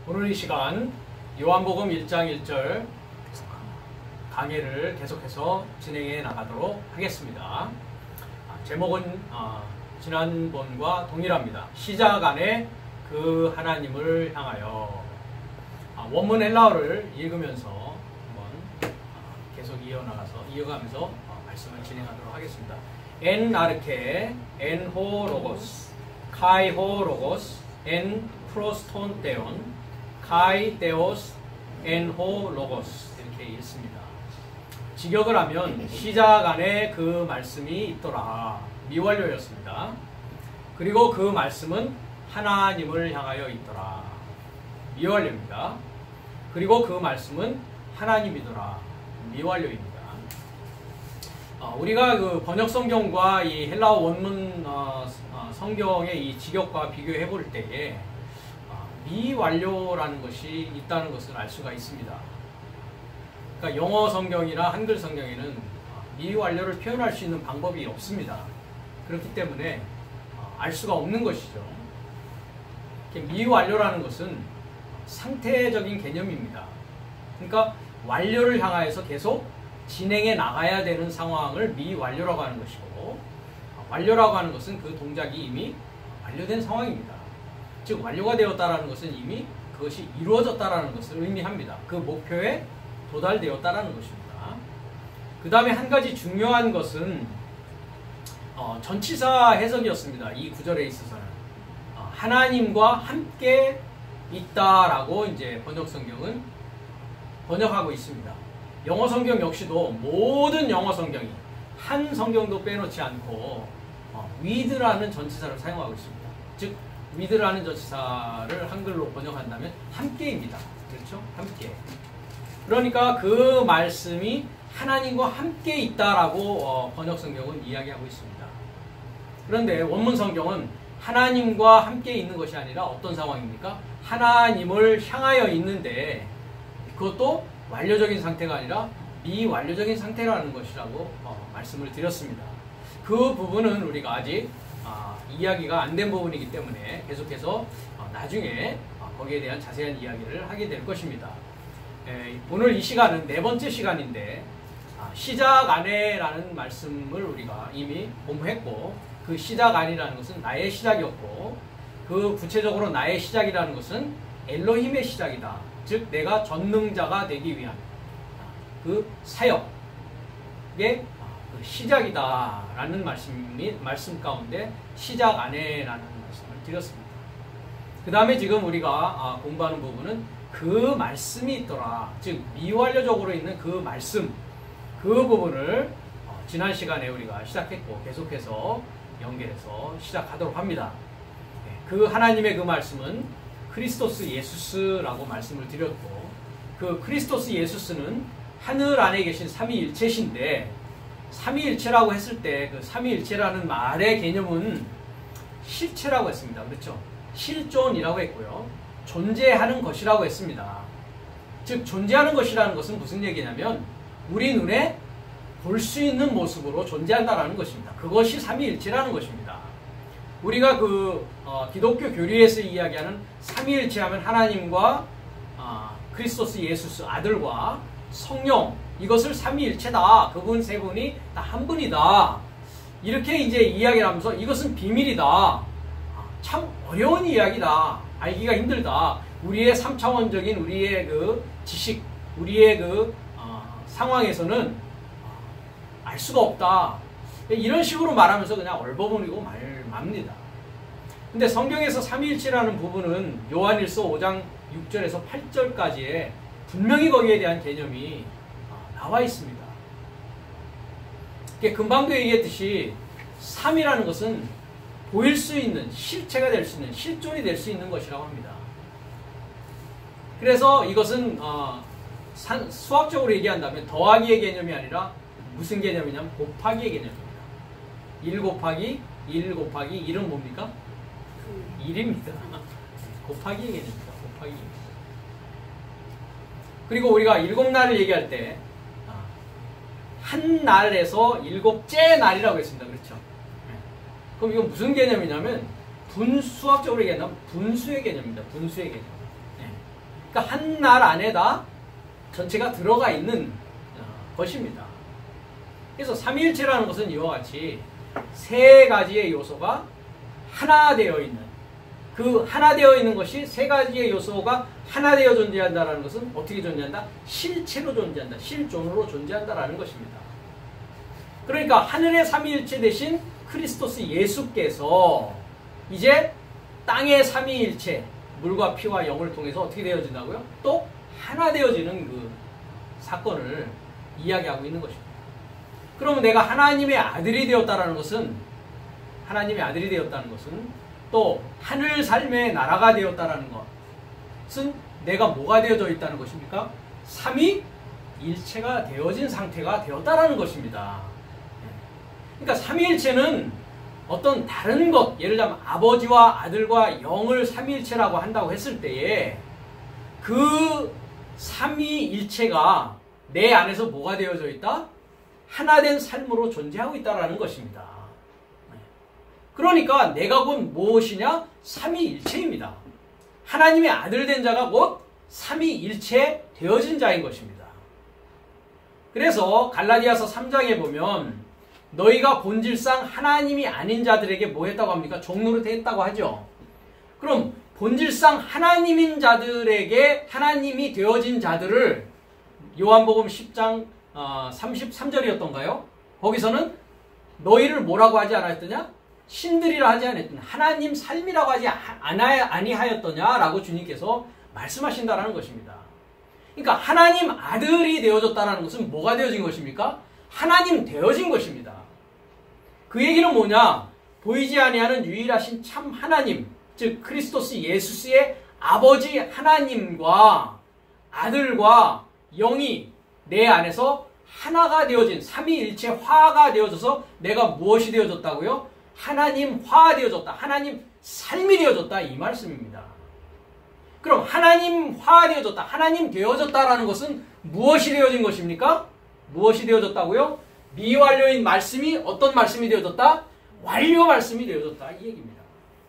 오늘 이 시간 요한복음 1장 1절 강해를 계속해서 진행해 나가도록 하겠습니다. 제목은 지난번과 동일합니다. 시작 안에 그 하나님을 향하여. 원문 헬라어를 읽으면서 한번 계속 이어가면서 말씀을 진행하도록 하겠습니다. 엔 아르케, 엔 호 로고스, 카이 호 로고스, 엔 프로스톤 테온, 카이 테오스, 엔 호 로고스 이렇게 읽습니다. 직역을 하면 시작 안에 그 말씀이 있더라. 미완료였습니다. 그리고 그 말씀은 하나님을 향하여 있더라. 미완료입니다. 그리고 그 말씀은 하나님이더라. 미완료입니다. 우리가 그 번역 성경과 이 헬라어 원문 성경의 이 직역과 비교해 볼 때에 미완료라는 것이 있다는 것을 알 수가 있습니다. 그러니까 영어 성경이나 한글 성경에는 미완료를 표현할 수 있는 방법이 없습니다. 그렇기 때문에 알 수가 없는 것이죠. 미완료라는 것은 상태적인 개념입니다. 그러니까 완료를 향하여서 계속 진행해 나가야 되는 상황을 미완료라고 하는 것이고, 완료라고 하는 것은 그 동작이 이미 완료된 상황입니다. 즉 완료가 되었다라는 것은 이미 그것이 이루어졌다라는 것을 의미합니다. 그 목표에 도달되었다라는 것입니다. 그 다음에 한 가지 중요한 것은 전치사 해석이었습니다. 이 구절에 있어서는 하나님과 함께 있다라고 이제 번역 성경은 번역하고 있습니다. 영어 성경 역시도 모든 영어 성경이 한 성경도 빼놓지 않고 with라는 전치사를 사용하고 있습니다. 즉 with라는 전치사를 한글로 번역한다면 함께입니다. 그렇죠? 함께. 그러니까 그 말씀이 하나님과 함께 있다라고 번역 성경은 이야기하고 있습니다. 그런데 원문 성경은 하나님과 함께 있는 것이 아니라 어떤 상황입니까? 하나님을 향하여 있는데 그것도 완료적인 상태가 아니라 미완료적인 상태라는 것이라고 말씀을 드렸습니다. 그 부분은 우리가 아직 이야기가 안 된 부분이기 때문에 계속해서 나중에 거기에 대한 자세한 이야기를 하게 될 것입니다. 오늘 이 시간은 네 번째 시간인데 시작 안에라는 말씀을 우리가 이미 공부했고, 그 시작 안이라는 것은 나의 시작이었고, 그 구체적으로 나의 시작이라는 것은 엘로힘의 시작이다. 즉 내가 전능자가 되기 위한 그 사역의 그 시작이다라는 말씀 가운데 시작 안에라는 말씀을 드렸습니다. 그 다음에 지금 우리가 공부하는 부분은 그 말씀이 있더라. 즉 미완료적으로 있는 그 말씀, 그 부분을 지난 시간에 우리가 시작했고 계속해서 연결해서 시작하도록 합니다. 그 하나님의 그 말씀은 크리스토스 예수스라고 말씀을 드렸고, 그 크리스토스 예수스는 하늘 안에 계신 삼위일체신데, 삼위일체라고 했을 때 그 삼위일체라는 말의 개념은 실체라고 했습니다. 그렇죠? 실존이라고 했고요. 존재하는 것이라고 했습니다. 즉 존재하는 것이라는 것은 무슨 얘기냐면 우리 눈에 볼 수 있는 모습으로 존재한다라는 것입니다. 그것이 삼위일체라는 것입니다. 우리가 기독교 교리에서 이야기하는 삼위일체하면 하나님과 크리스토스 예수스 아들과 성령, 이것을 삼위일체다. 그분 세 분이 다 한 분이다. 이렇게 이제 이야기를 하면서 이것은 비밀이다. 참 어려운 이야기다. 알기가 힘들다. 우리의 3차원적인 우리의 그 지식, 우리의 그 상황에서는 알 수가 없다. 이런 식으로 말하면서 그냥 얼버무리고 맙니다. 근데 성경에서 삼위일체라는 부분은 요한일서 5장 6절에서 8절까지에 분명히 거기에 대한 개념이 나와 있습니다. 금방도 얘기했듯이 3이라는 것은 보일 수 있는, 실체가 될 수 있는, 실존이 될 수 있는 것이라고 합니다. 그래서 이것은 수학적으로 얘기한다면 더하기의 개념이 아니라 무슨 개념이냐면 곱하기의 개념입니다. 1 곱하기 1 곱하기 1은 뭡니까? 1입니다. 곱하기의 개념입니다. 곱하기. 그리고 우리가 7날을 얘기할 때 한 날에서 7째 날이라고 했습니다. 그렇죠? 그럼 이건 무슨 개념이냐면 수학적으로 얘기한다면 분수의 개념입니다. 분수의 개념. 그러니까 한 날 안에 다 전체가 들어가 있는 것입니다. 그래서 삼위일체라는 것은 이와 같이 세 가지의 요소가 하나 되어 있는, 그 하나 되어 있는 것이 세 가지의 요소가 하나 되어 존재한다는 것은 어떻게 존재한다? 실체로 존재한다. 실존으로 존재한다라는 것입니다. 그러니까 하늘의 삼위일체 대신 크리스토스 예수께서 이제 땅의 삼위일체, 물과 피와 영을 통해서 어떻게 되어진다고요? 또 하나 되어지는 그 사건을 이야기하고 있는 것입니다. 그러면 내가 하나님의 아들이 되었다는 것은, 또 하늘 삶의 나라가 되었다는 것은 내가 뭐가 되어져 있다는 것입니까? 삼위일체가 되어진 상태가 되었다는 것입니다. 그러니까 삼위일체는 어떤 다른 것, 예를 들면 아버지와 아들과 영을 삼위일체라고 한다고 했을 때에 그 삼위일체가 내 안에서 뭐가 되어져 있다? 하나된 삶으로 존재하고 있다는 것입니다. 그러니까 내가 곧 무엇이냐? 삼위일체입니다. 하나님의 아들 된 자가 곧 삼위일체 되어진 자인 것입니다. 그래서 갈라디아서 3장에 보면 너희가 본질상 하나님이 아닌 자들에게 뭐 했다고 합니까? 종노릇했다고 하죠. 그럼 본질상 하나님인 자들에게 하나님이 되어진 자들을 요한복음 10장 33절이었던가요? 거기서는 너희를 뭐라고 하지 않았더냐? 신들이라 하지 않았더냐? 하나님 삶이라고 하지 아니하였더냐라고 주님께서 말씀하신다는 것입니다. 그러니까 하나님 아들이 되어졌다는 것은 뭐가 되어진 것입니까? 하나님 되어진 것입니다. 그 얘기는 뭐냐? 보이지 아니하는 유일하신 참 하나님, 즉 크리스토스 예수스의 아버지 하나님과 아들과 영이 내 안에서 하나가 되어진 삼위일체화가 되어져서 내가 무엇이 되어졌다고요? 하나님화 되어졌다. 하나님 삶이 되어졌다. 이 말씀입니다. 그럼 하나님화 되어졌다. 하나님 되어졌다라는 것은 무엇이 되어진 것입니까? 무엇이 되어졌다고요? 미완료인 말씀이 어떤 말씀이 되어졌다? 완료 말씀이 되어졌다. 이 얘기입니다.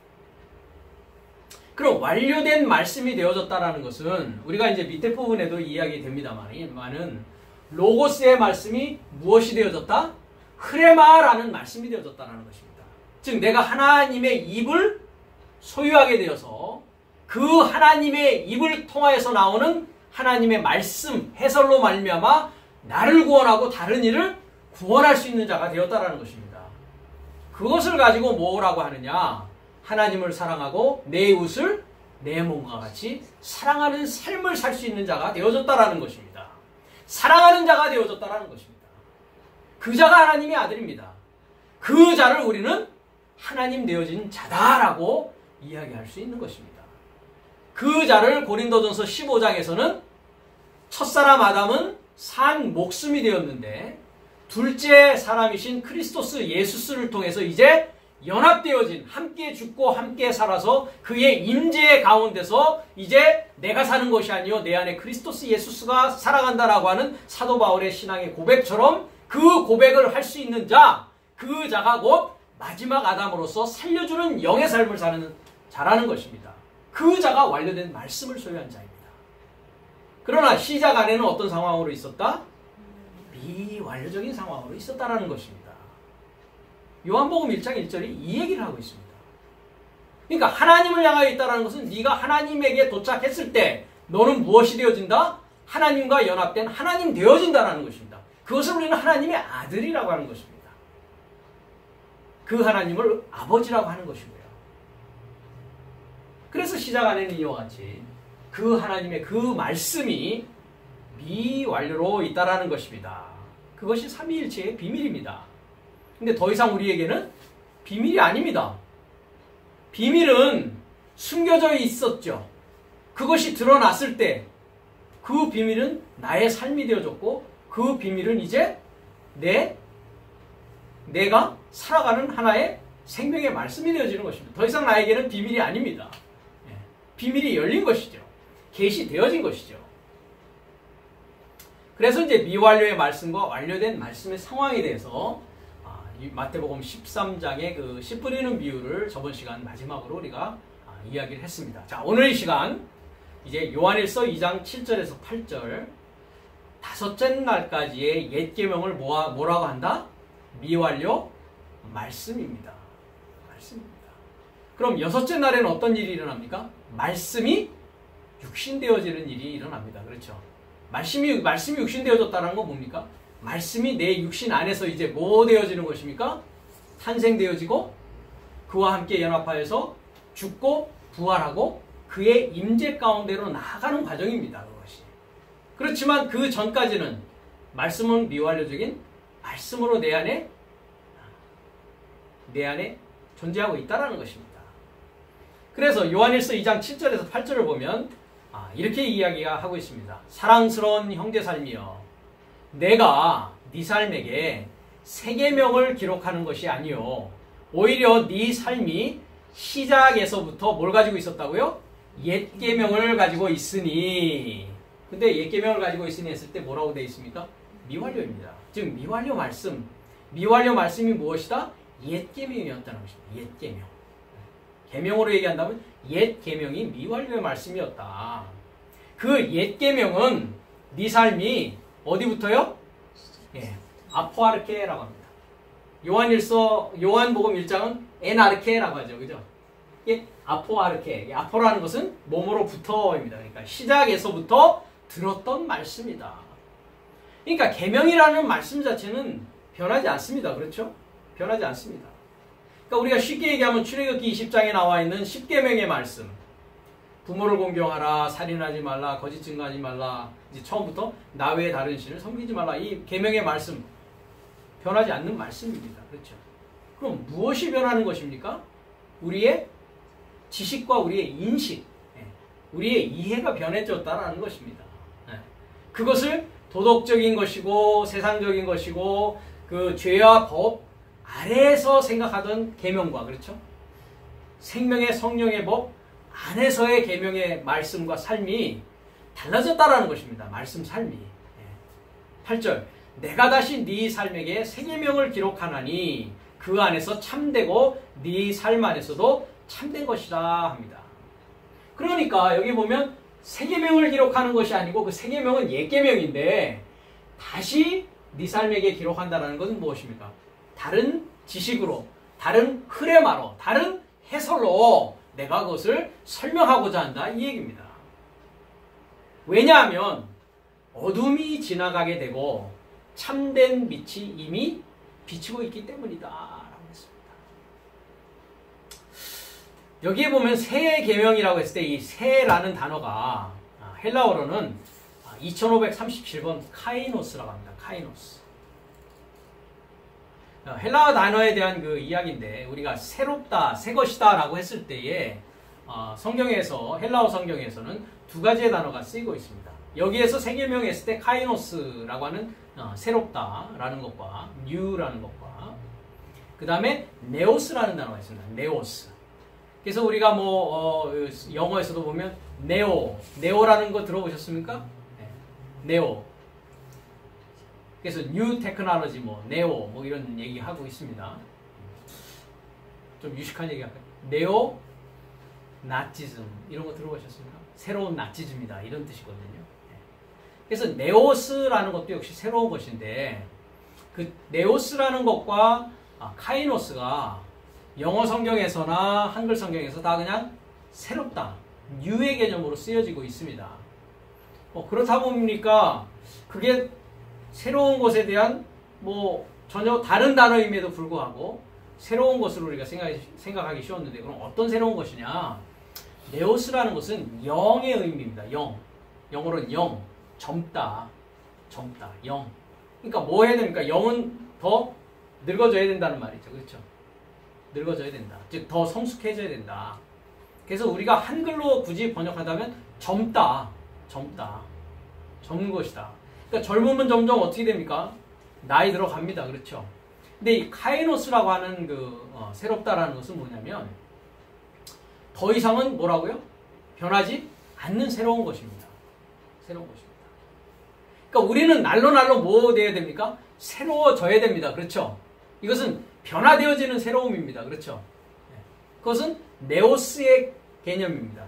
그럼 완료된 말씀이 되어졌다라는 것은 우리가 이제 밑에 부분에도 이야기 됩니다만은 로고스의 말씀이 무엇이 되어졌다? 흐레마라는 말씀이 되어졌다는 것입니다. 즉 내가 하나님의 입을 소유하게 되어서 그 하나님의 입을 통하여서 나오는 하나님의 말씀, 해설로 말미암아 나를 구원하고 다른 이를 구원할 수 있는 자가 되었다는 것입니다. 그것을 가지고 뭐라고 하느냐? 하나님을 사랑하고 내 이웃을 내 몸과 같이 사랑하는 삶을 살 수 있는 자가 되어졌다는 것입니다. 사랑하는 자가 되어졌다는 것입니다. 그 자가 하나님의 아들입니다. 그 자를 우리는 하나님 되어진 자다라고 이야기할 수 있는 것입니다. 그 자를 고린도전서 15장에서는 첫사람 아담은 산 목숨이 되었는데 둘째 사람이신 크리스토스 예수스를 통해서 이제 연합되어진, 함께 죽고 함께 살아서 그의 임재 가운데서 이제 내가 사는 것이 아니요 내 안에 크리스토스 예수스가 살아간다라고 하는 사도 바울의 신앙의 고백처럼 그 고백을 할 수 있는 자, 그 자가 곧 마지막 아담으로서 살려주는 영의 삶을 사는 자라는 것입니다. 그 자가 완료된 말씀을 소유한 자입니다. 그러나 시작 안에는 어떤 상황으로 있었다? 미완료적인 상황으로 있었다라는 것입니다. 요한복음 1장 1절이 이 얘기를 하고 있습니다. 그러니까 하나님을 향하여 있다는 것은 네가 하나님에게 도착했을 때 너는 무엇이 되어진다? 하나님과 연합된 하나님 되어진다는 것입니다. 그것을 우리는 하나님의 아들이라고 하는 것입니다. 그 하나님을 아버지라고 하는 것이고요. 그래서 시작 안에는 이와 같이 그 하나님의 그 말씀이 미완료로 있다라는 것입니다. 그것이 삼위일체의 비밀입니다. 근데 더 이상 우리에게는 비밀이 아닙니다. 비밀은 숨겨져 있었죠. 그것이 드러났을 때 그 비밀은 나의 삶이 되어졌고 그 비밀은 이제 내가 살아가는 하나의 생명의 말씀이 되어지는 것입니다. 더 이상 나에게는 비밀이 아닙니다. 비밀이 열린 것이죠. 계시되어진 것이죠. 그래서 이제 미완료의 말씀과 완료된 말씀의 상황에 대해서 마태복음 13장의 그 씨 뿌리는 비유를 저번 시간 마지막으로 우리가 이야기를 했습니다. 자, 오늘 이 시간 이제 요한일서 2장 7절에서 8절 다섯째 날까지의 옛 계명을 뭐라고 한다? 미완료 말씀입니다. 말씀입니다. 그럼 여섯째 날에는 어떤 일이 일어납니까? 말씀이 육신되어지는 일이 일어납니다. 그렇죠? 말씀이 육신되어졌다는 건 뭡니까? 말씀이 내 육신 안에서 이제 뭐 되어지는 것입니까? 탄생되어지고 그와 함께 연합하여서 죽고 부활하고 그의 임재 가운데로 나아가는 과정입니다. 그것이. 그렇지만 그 전까지는 말씀은 미완료적인 말씀으로 내 안에 존재하고 있다는 것입니다. 그래서 요한일서 2장 7절에서 8절을 보면 이렇게 이야기가 하고 있습니다. 사랑스러운 형제 삶이여 내가 네 삶에게 새 계명을 기록하는 것이 아니요 오히려 네 삶이 시작에서부터 뭘 가지고 있었다고요? 옛 계명을 가지고 있으니. 근데 옛 계명을 가지고 있으니 했을 때 뭐라고 되어 있습니까? 미완료입니다. 즉 미완료 말씀이 무엇이다? 옛 계명이었다는 것입니다. 옛 계명. 계명으로 얘기한다면 옛 계명이 미완료의 말씀이었다. 그 옛 계명은 네 삶이 어디부터요? 아포아르케라고 합니다. 요한복음 1장은 에나르케라고 하죠. 그죠? 아포아르케. 아포라는 것은 몸으로부터입니다. 그러니까 시작에서부터 들었던 말씀이다. 그러니까 계명이라는 말씀 자체는 변하지 않습니다. 그렇죠? 변하지 않습니다. 그러니까 우리가 쉽게 얘기하면 출애굽기 20장에 나와 있는 10계명의 말씀. 부모를 공경하라, 살인하지 말라, 거짓 증거하지 말라. 이제 처음부터 나 외에 다른 신을 섬기지 말라. 이 계명의 말씀 변하지 않는 말씀입니다. 그렇죠? 그럼 무엇이 변하는 것입니까? 우리의 지식과 우리의 인식, 우리의 이해가 변해졌다는 것입니다. 그것을 도덕적인 것이고 세상적인 것이고 그 죄와 법 아래에서 생각하던 계명과 그렇죠? 생명의 성령의 법 안에서의 계명의 말씀과 삶이 달라졌다라는 것입니다. 말씀 삶이. 8절 내가 다시 네 삶에게 새 계명을 기록하나니 그 안에서 참되고 네 삶 안에서도 참된 것이라 합니다. 그러니까 여기 보면 새 계명을 기록하는 것이 아니고 그 새 계명은 옛 계명인데 다시 네 삶에게 기록한다는 것은 무엇입니까? 다른 지식으로, 다른 흐레마로, 다른 해설로 내가 그것을 설명하고자 한다 이 얘기입니다. 왜냐하면 어둠이 지나가게 되고 참된 빛이 이미 비치고 있기 때문이다 라고 했습니다. 여기에 보면 새 계명이라고 했을 때 이 새라는 단어가 헬라어로는 2537번 카이노스라고 합니다. 카이노스. 헬라어 단어에 대한 그 이야기인데 우리가 새롭다, 새 것이다 라고 했을 때에 성경에서 헬라어 성경에서는 두 가지의 단어가 쓰이고 있습니다. 여기에서 새 계명에 했을 때 카이노스라고 하는 새롭다라는 것과 new라는 것과 그 다음에 네오스라는 단어가 있습니다. 네오스. 그래서 우리가 영어에서도 보면 네오라는 거 들어보셨습니까? 네오. 그래서 뉴 테크놀로지 네오 이런 얘기 하고 있습니다. 좀 유식한 얘기 할까요? 네오 나치즘 이런 거 들어보셨습니까? 새로운 나치즘이다 이런 뜻이거든요. 그래서 네오스라는 것도 역시 새로운 것인데 그 네오스라는 것과 카이노스가 영어 성경에서나 한글 성경에서 다 그냥 새롭다, 뉴의 개념으로 쓰여지고 있습니다. 그렇다 보니까 그게 새로운 것에 대한 전혀 다른 단어임에도 불구하고 새로운 것으로 우리가 생각하기 쉬웠는데 그럼 어떤 새로운 것이냐? 네오스라는 것은 영의 의미입니다. 영어로는 영, 젊다, 영. 그러니까 뭐 해야 됩니까? 영은 더 늙어져야 된다는 말이죠. 그렇죠? 늙어져야 된다. 즉 더 성숙해져야 된다. 그래서 우리가 한글로 굳이 번역하자면 젊다, 젊은 것이다. 그러니까 젊으면 점점 어떻게 됩니까? 나이 들어갑니다. 그렇죠? 근데 이 카이노스라고 하는 새롭다라는 것은 뭐냐면 더 이상은 뭐라고요? 변하지 않는 새로운 것입니다. 새로운 것입니다. 그러니까 우리는 날로 뭐 돼야 됩니까? 새로워져야 됩니다. 그렇죠? 이것은 변화되어지는 새로움입니다. 그렇죠? 그것은 네오스의 개념입니다.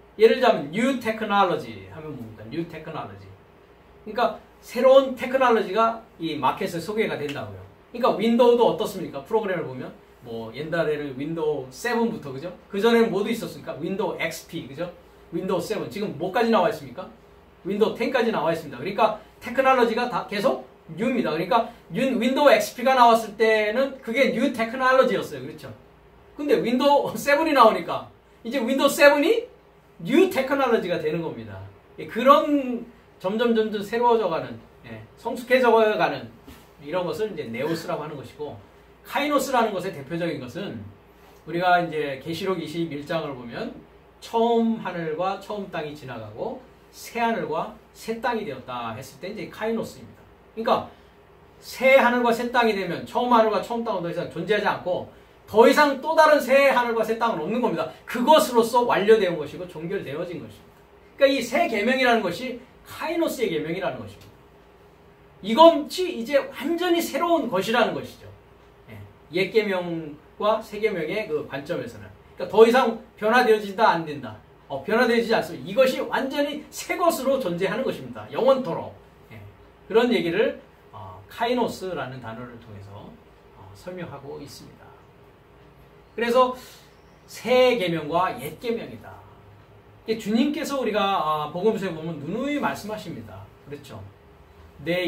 예를 들자면 new technology 하면 뭡니까? new technology. 그러니까 새로운 테크놀로지가 이 마켓에 소개가 된다고요. 그러니까 윈도우도 어떻습니까? 프로그램을 보면 뭐 옛날에는 윈도우 7부터 그죠? 그 전에는 뭐도 있었습니까? 윈도우 XP 그죠? 윈도우 7 지금 뭐까지 나와 있습니까? 윈도우 10까지 나와 있습니다. 그러니까 테크놀로지가 다 계속 뉴입니다. 그러니까 윈도우 XP가 나왔을 때는 그게 뉴 테크놀로지였어요. 그렇죠? 근데 윈도우 7이 나오니까 이제 윈도우 7이 뉴 테크놀로지가 되는 겁니다. 그런 점점 새로워져가는, 성숙해져가는 이런 것을 이제 네오스라고 하는 것이고, 카이노스라는 것의 대표적인 것은 우리가 이제 계시록 21장을 보면 처음 하늘과 처음 땅이 지나가고 새 하늘과 새 땅이 되었다 했을 때 이제 카이노스입니다. 그러니까 새 하늘과 새 땅이 되면 처음 하늘과 처음 땅은 더 이상 존재하지 않고 더 이상 또 다른 새 하늘과 새 땅은 없는 겁니다. 그것으로서 완료되어 온 것이고 종결되어진 것입니다. 그러니까 이 새 계명이라는 것이 카이노스의 계명이라는 것입니다. 이것이 이제 완전히 새로운 것이라는 것이죠. 옛 계명과 새 계명의 그 관점에서는. 그러니까 더 이상 변화되어진다 안 된다. 변화되지 않습니다. 이것이 완전히 새 것으로 존재하는 것입니다. 영원토록. 그런 얘기를 카이노스라는 단어를 통해서 설명하고 있습니다. 그래서 새 계명과 옛 계명이다. 주님께서 우리가 복음서에 보면 누누이 말씀하십니다. 그렇죠? 내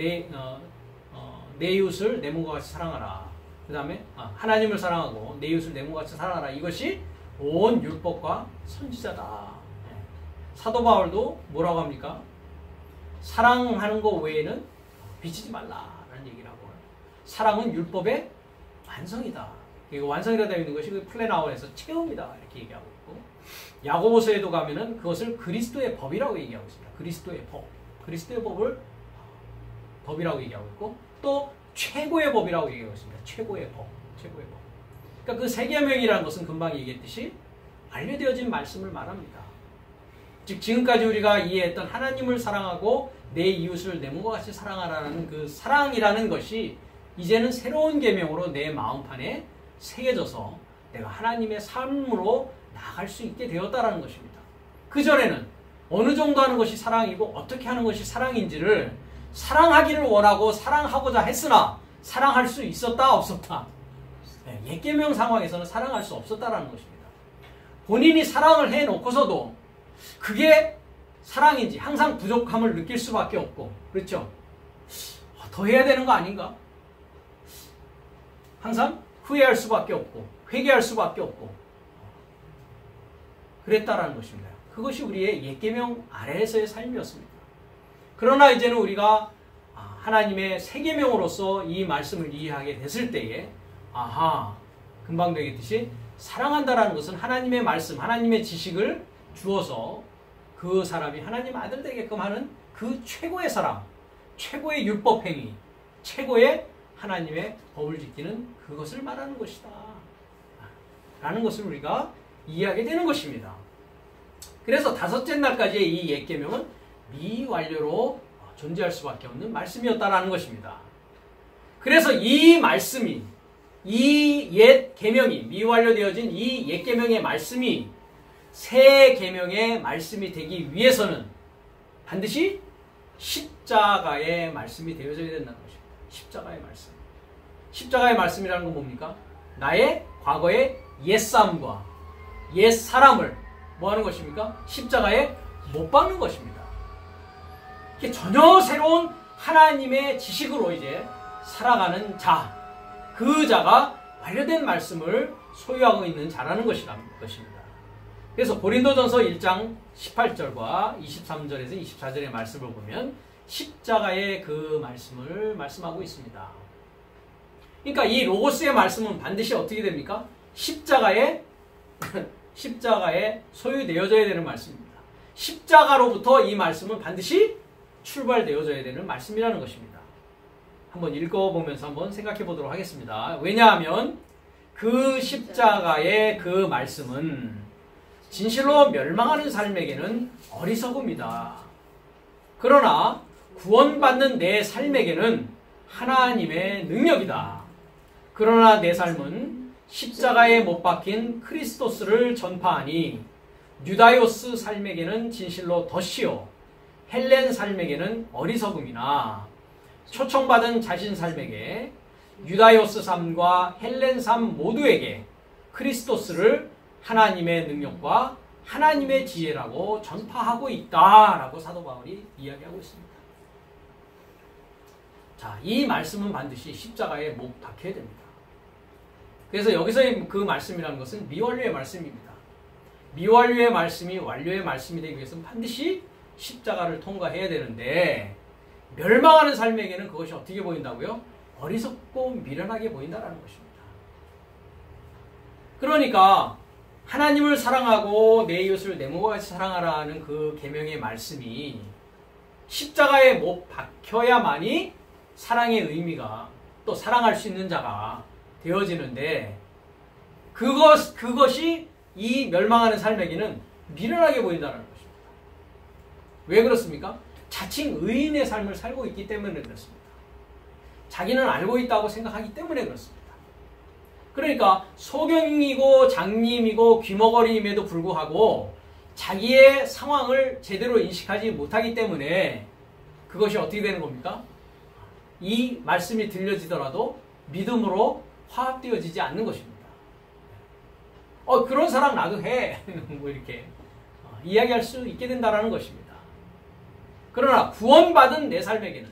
이웃을 내 몸과 같이 사랑하라. 그 다음에 하나님을 사랑하고 내 이웃을 내 몸과 같이 사랑하라. 이것이 온 율법과 선지자다. 사도 바울도 뭐라고 합니까? 사랑하는 것 외에는 비치지 말라라는 얘기를 하고, 사랑은 율법의 완성이다. 그리고 완성이라 되어 있는 것이 그 플레나온에서 체험이다 이렇게 얘기하고 있고, 야고보서에도 가면은 그것을 그리스도의 법이라고 얘기하고 있습니다. 그리스도의 법, 그리스도의 법을 법이라고 얘기하고 있고, 또 최고의 법이라고 얘기하고 있습니다. 최고의 법, 최고의 법. 그러니까 그 새 계명이라는 것은 금방 얘기했듯이 완료되어진 말씀을 말합니다. 즉 지금까지 우리가 이해했던 하나님을 사랑하고 내 이웃을 내 몸과 같이 사랑하라는 그 사랑이라는 것이 이제는 새로운 계명으로 내 마음판에 새겨져서 내가 하나님의 삶으로 나아갈 수 있게 되었다라는 것입니다. 그전에는 어느 정도 하는 것이 사랑이고 어떻게 하는 것이 사랑인지를 사랑하기를 원하고 사랑하고자 했으나 사랑할 수 있었다 없었다. 옛 계명 상황에서는 사랑할 수 없었다라는 것입니다. 본인이 사랑을 해놓고서도 그게 사랑인지 항상 부족함을 느낄 수밖에 없고, 그렇죠? 더 해야 되는 거 아닌가? 항상 후회할 수밖에 없고 회개할 수밖에 없고 그랬다라는 것입니다. 그것이 우리의 옛 계명 아래에서의 삶이었습니다. 그러나 이제는 우리가 하나님의 새 계명으로서 이 말씀을 이해하게 됐을 때에 금방 되겠듯이 사랑한다라는 것은 하나님의 말씀, 하나님의 지식을 주어서 그 사람이 하나님 아들 되게끔 하는 그 최고의 사랑, 최고의 율법 행위, 최고의 하나님의 법을 지키는 그것을 말하는 것이다 라는 것을 우리가 이해하게 되는 것입니다. 그래서 다섯째 날까지의 이 옛 계명은 미완료로 존재할 수밖에 없는 말씀이었다라는 것입니다. 그래서 이 말씀이, 이 옛 계명이, 미완료되어진 이 옛 계명의 말씀이 새 계명의 말씀이 되기 위해서는 반드시 십자가의 말씀이 되어져야 된다는 것입니다. 십자가의 말씀. 십자가의 말씀이라는 건 뭡니까? 나의 과거의 옛사람과 옛사람을 뭐 하는 것입니까? 십자가에 못 박는 것입니다. 이게 전혀 새로운 하나님의 지식으로 이제 살아가는 자, 그 자가 완료된 말씀을 소유하고 있는 자라는 것입니다. 그래서 고린도전서 1장 18절과 23절에서 24절의 말씀을 보면 십자가의 그 말씀을 말씀하고 있습니다. 그러니까 이 로고스의 말씀은 반드시 어떻게 됩니까? 십자가에 소유되어져야 되는 말씀입니다. 십자가로부터 이 말씀은 반드시 출발되어져야 되는 말씀이라는 것입니다. 한번 읽어보면서 한번 생각해 보도록 하겠습니다. 왜냐하면 그 십자가의 그 말씀은 진실로 멸망하는 삶에게는 어리석음이다. 그러나 구원받는 내 삶에게는 하나님의 능력이다. 그러나 내 삶은 십자가에 못 박힌 크리스토스를 전파하니 유다요스 삶에게는 진실로 덫이요 헬렌 삶에게는 어리석음이나 초청받은 자신 삶에게 유다요스 삶과 헬렌 삶 모두에게 크리스토스를 하나님의 능력과 하나님의 지혜라고 전파하고 있다라고 사도 바울이 이야기하고 있습니다. 자, 이 말씀은 반드시 십자가에 못 박혀야 됩니다. 그래서 여기서의 그 말씀이라는 것은 미완료의 말씀입니다. 미완료의 말씀이 완료의 말씀이 되기 위해서는 반드시 십자가를 통과해야 되는데 멸망하는 삶에게는 그것이 어떻게 보인다고요? 어리석고 미련하게 보인다는 것입니다. 그러니까 하나님을 사랑하고 내 이웃을 내 몸과 같이 사랑하라는 그 계명의 말씀이 십자가에 못 박혀야만이 사랑의 의미가 또 사랑할 수 있는 자가 되어지는데 그것이 이 멸망하는 삶에게는 미련하게 보인다는 것입니다. 왜 그렇습니까? 자칭 의인의 삶을 살고 있기 때문에 그렇습니다. 자기는 알고 있다고 생각하기 때문에 그렇습니다. 그러니까 소경이고 장님이고 귀머거리임에도 불구하고 자기의 상황을 제대로 인식하지 못하기 때문에 그것이 어떻게 되는 겁니까? 이 말씀이 들려지더라도 믿음으로 화합되어지지 않는 것입니다. 그런 사랑 나도 해. 뭐 이렇게 이야기할 수 있게 된다는 것입니다. 그러나 구원받은 내 삶에게는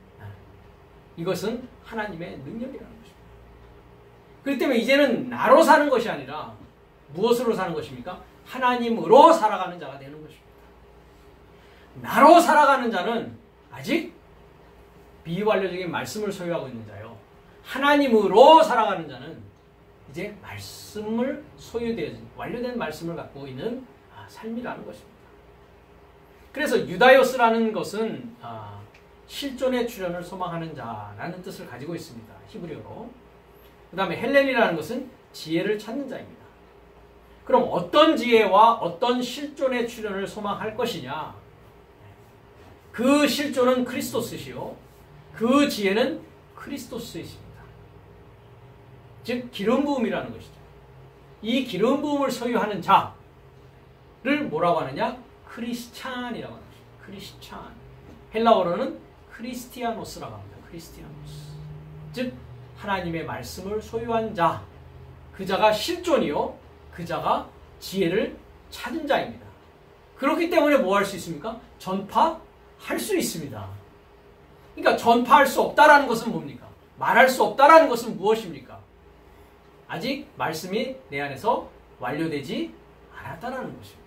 이것은 하나님의 능력이라는 것입니다. 그렇기 때문에 이제는 나로 사는 것이 아니라 무엇으로 사는 것입니까? 하나님으로 살아가는 자가 되는 것입니다. 나로 살아가는 자는 아직 비완료적인 말씀을 소유하고 있는 자요. 하나님으로 살아가는 자는 이제 말씀을 소유되어진 완료된 말씀을 갖고 있는 삶이라는 것입니다. 그래서 유다요스라는 것은 실존의 출현을 소망하는 자라는 뜻을 가지고 있습니다. 히브리어로. 그 다음에 헬렌이라는 것은 지혜를 찾는 자입니다. 그럼 어떤 지혜와 어떤 실존의 출현을 소망할 것이냐? 그 실존은 크리스토스시요. 그 지혜는 크리스토스이십니다. 즉 기름 부음이라는 것이죠. 이 기름 부음을 소유하는 자를 뭐라고 하느냐? 크리스찬이라고 하는 것입니다. 크리스찬. 헬라어로는 크리스티아노스라고 합니다. 크리스티아노스. 즉 하나님의 말씀을 소유한 자. 그 자가 실존이요. 그 자가 지혜를 찾은 자입니다. 그렇기 때문에 뭐 할 수 있습니까? 전파할 수 있습니다. 그러니까 전파할 수 없다라는 것은 뭡니까? 말할 수 없다라는 것은 무엇입니까? 아직 말씀이 내 안에서 완료되지 않았다라는 것입니다.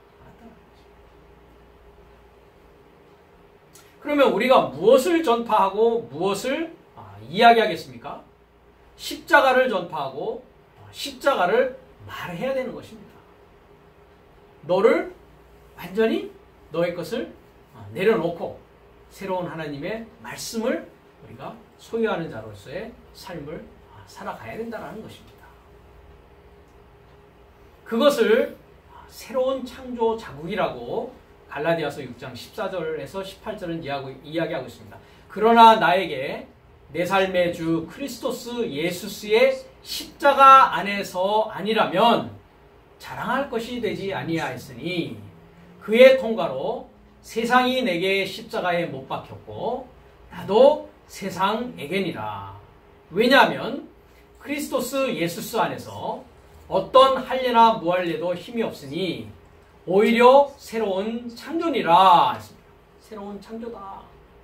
그러면 우리가 무엇을 전파하고 무엇을 이야기하겠습니까? 십자가를 전파하고 십자가를 말해야 되는 것입니다. 너를 완전히 너의 것을 내려놓고 새로운 하나님의 말씀을 우리가 소유하는 자로서의 삶을 살아가야 된다는 것입니다. 그것을 새로운 창조 자국이라고 갈라디아서 6장 14절에서 18절은 이야기하고 있습니다. 그러나 나에게 내 삶의 주 크리스토스 예수스의 십자가 안에서 아니라면 자랑할 것이 되지 아니하였으니 그의 통과로 세상이 내게 십자가에 못 박혔고 나도 세상에게니라. 왜냐하면 크리스토스 예수스 안에서 어떤 할례나 무할례도 힘이 없으니 오히려 새로운 창조니라. 새로운 창조다.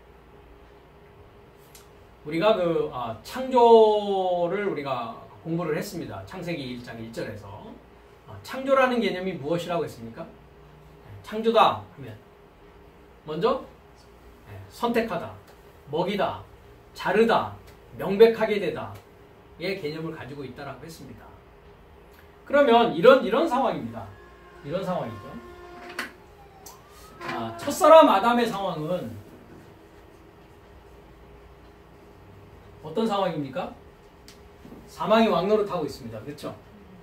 우리가 창조를 우리가 공부를 했습니다. 창세기 1장 1절에서 창조라는 개념이 무엇이라고 했습니까? 창조다 하면 먼저 선택하다, 먹이다, 자르다, 명백하게 되다 의 개념을 가지고 있다라고 했습니다. 그러면 이런 상황입니다. 이런 상황이죠. 첫사람 아담의 상황은 어떤 상황입니까? 사망이 왕노릇하고 있습니다. 그렇죠?